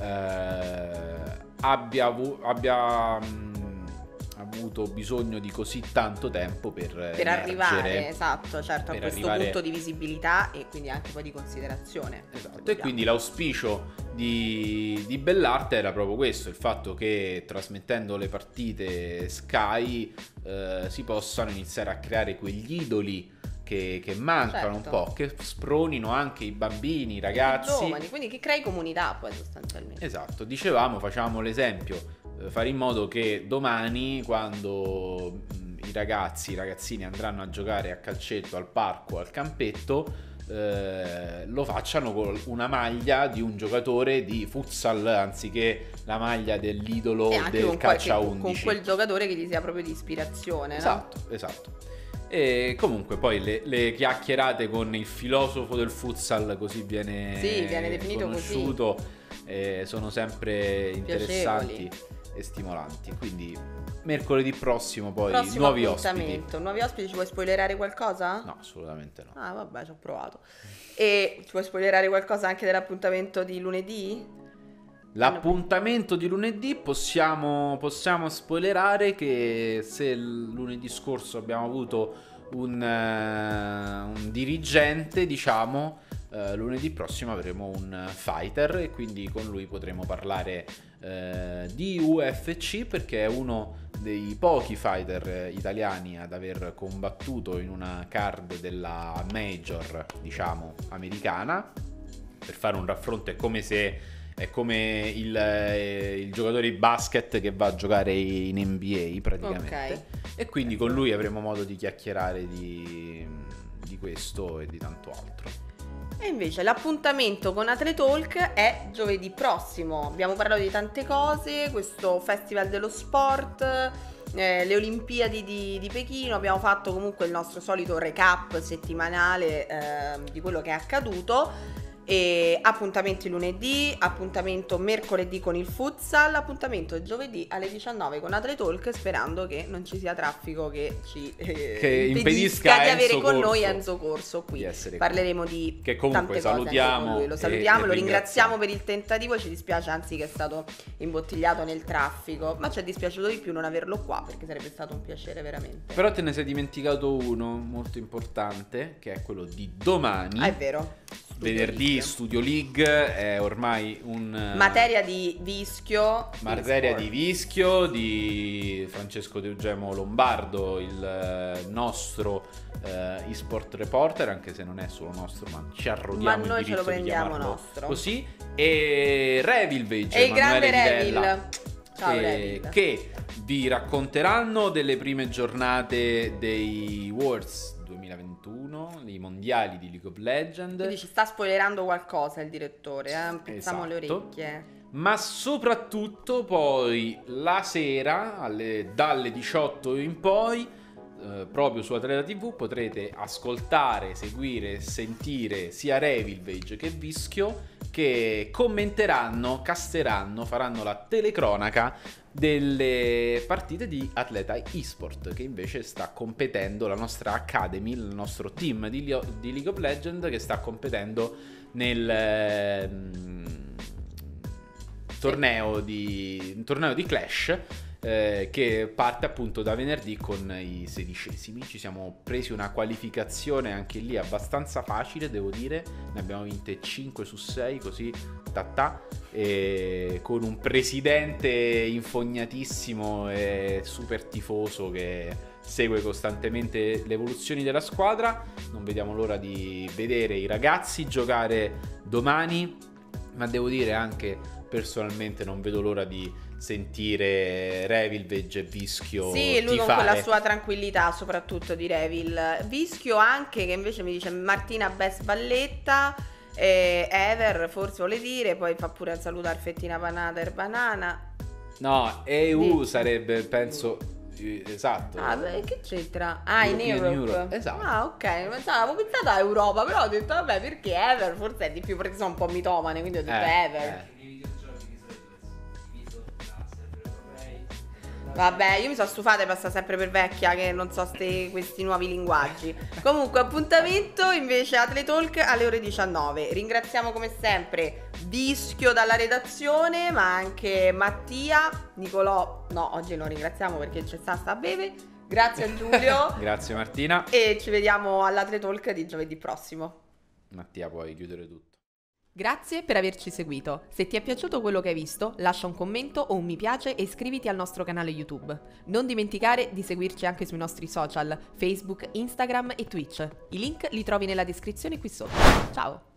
abbia, avu- abbia mh, avuto bisogno di così tanto tempo per, Per arrivare, esatto, certo, a per questo arrivare- punto di visibilità e quindi anche poi di considerazione. Esatto, e quindi l'auspicio di, di Bellarte era proprio questo, il fatto che trasmettendo le partite Sky eh, si possano iniziare a creare quegli idoli che, che mancano, Certo. un po', che spronino anche i bambini, i ragazzi. Giovani, quindi che crei comunità poi sostanzialmente. Esatto, dicevamo, facciamo l'esempio, eh, fare in modo che domani, quando mh, i ragazzi, i ragazzini andranno a giocare a calcetto al parco, al campetto, eh, lo facciano con una maglia di un giocatore di futsal anziché la maglia dell'idolo E anche del con, calcio a qualche- undici. con quel giocatore che gli sia proprio di ispirazione, no? Esatto, esatto. E comunque poi le, le chiacchierate con il filosofo del futsal, così viene, Sì, viene definito conosciuto, eh, sono sempre interessanti Piacevoli. e stimolanti. Quindi mercoledì prossimo poi Prossimo nuovi ospiti. appuntamento. Nuovi ospiti, ci vuoi spoilerare qualcosa? No, assolutamente no. Ah, vabbè, ci ho provato. E ci vuoi spoilerare qualcosa anche dell'appuntamento di lunedì? L'appuntamento di lunedì possiamo, possiamo spoilerare che se il lunedì scorso abbiamo avuto un, eh, un dirigente, diciamo, eh, lunedì prossimo avremo un fighter e quindi con lui potremo parlare eh, di U F C, perché è uno dei pochi fighter italiani ad aver combattuto in una card della major, diciamo, americana. Per fare un raffronto è come se è come il, eh, il giocatore di basket che va a giocare in N B A praticamente. Ok. E quindi con lui avremo modo di chiacchierare di, di questo e di tanto altro. E invece l'appuntamento con Atletalk è giovedì prossimo. Abbiamo parlato di tante cose, questo festival dello sport, eh, le Olimpiadi di, di Pechino. Abbiamo fatto comunque il nostro solito recap settimanale eh, di quello che è accaduto. E appuntamenti lunedì, appuntamento mercoledì con il futsal, appuntamento giovedì alle diciannove con Atletalk, sperando che non ci sia traffico che ci eh, Che impedisca impedisca di avere Enzo con Corso noi Enzo Corso qui. di essere Parleremo di Che comunque tante cose anche salutiamo con lui. Lo e- salutiamo, e lo ringraziamo ringraziamo. per il tentativo, ci dispiace anzi che è stato imbottigliato nel traffico, ma ci è dispiaciuto di più non averlo qua perché sarebbe stato un piacere veramente. Però te ne sei dimenticato uno molto importante, che è quello di domani. Ah, è vero. Studio Venerdì League. Studio League è ormai un Materia di vischio. materia e di sport. vischio di Francesco De Eugemo Lombardo, il eh, nostro eh, eSport reporter, anche se non è solo nostro, ma ci arrodiamo Ma il noi ce lo diritto di prendiamo chiamarlo nostro. così. E Revilvage, E il grande Emanuele Di Bella, Revil. Ciao eh, Revil. che vi racconteranno delle prime giornate dei Worlds duemilaventuno, i mondiali di League of Legends. Quindi ci sta spoilerando qualcosa il direttore, eh? Pizziamo le Esatto. orecchie. Ma soprattutto poi la sera, alle- dalle diciotto in poi, eh, proprio su Atleta tivù potrete ascoltare, seguire, sentire sia Revilvage che Vischio, che commenteranno, casteranno, faranno la telecronaca delle partite di Atleta eSport, che invece sta competendo, la nostra Academy, il nostro team di, Lio- di League of Legends, che sta competendo nel ehm, torneo di, torneo di Clash, eh, che parte appunto da venerdì con i sedicesimi. Ci siamo presi una qualificazione anche lì abbastanza facile, devo dire, ne abbiamo vinte cinque su sei, così ta ta, e con un presidente infognatissimo e super tifoso che segue costantemente le evoluzioni della squadra. Non vediamo l'ora di vedere i ragazzi giocare domani, ma devo dire anche personalmente non vedo l'ora di sentire Revilvage e Vischio Sì, lui con tifare. quella sua tranquillità, soprattutto di Revil. Vischio anche, che invece mi dice Martina Best Valletta, eh, Ever forse vuole dire, poi fa pure salutare Fettina Panata e Banana. No, E U Sì. sarebbe, penso, eh, esatto. Ah, beh, che c'entra? Ah, in European Europe. Europe, esatto. Ah, ok. Pensavo, avevo pensato a Europa, però ho detto, vabbè, perché Ever forse è di più, perché sono un po' mitomane, quindi ho detto Eh, Ever. eh. I videogiochi di solito diviso tra server europei. Vabbè, io mi sono stufata e passa sempre per vecchia che non so ste, questi nuovi linguaggi. Comunque, appuntamento invece Atletalk alle ore diciannove. Ringraziamo come sempre Vischio dalla redazione, ma anche Mattia, Nicolò. No, oggi non ringraziamo perché c'è sta sta a beve. Grazie a Giulio. Grazie Martina. E ci vediamo all'Atletalk di giovedì prossimo. Mattia, puoi chiudere tutto. Grazie per averci seguito. Se ti è piaciuto quello che hai visto, lascia un commento o un mi piace e iscriviti al nostro canale YouTube. Non dimenticare di seguirci anche sui nostri social, Facebook, Instagram e Twitch. I link li trovi nella descrizione qui sotto. Ciao!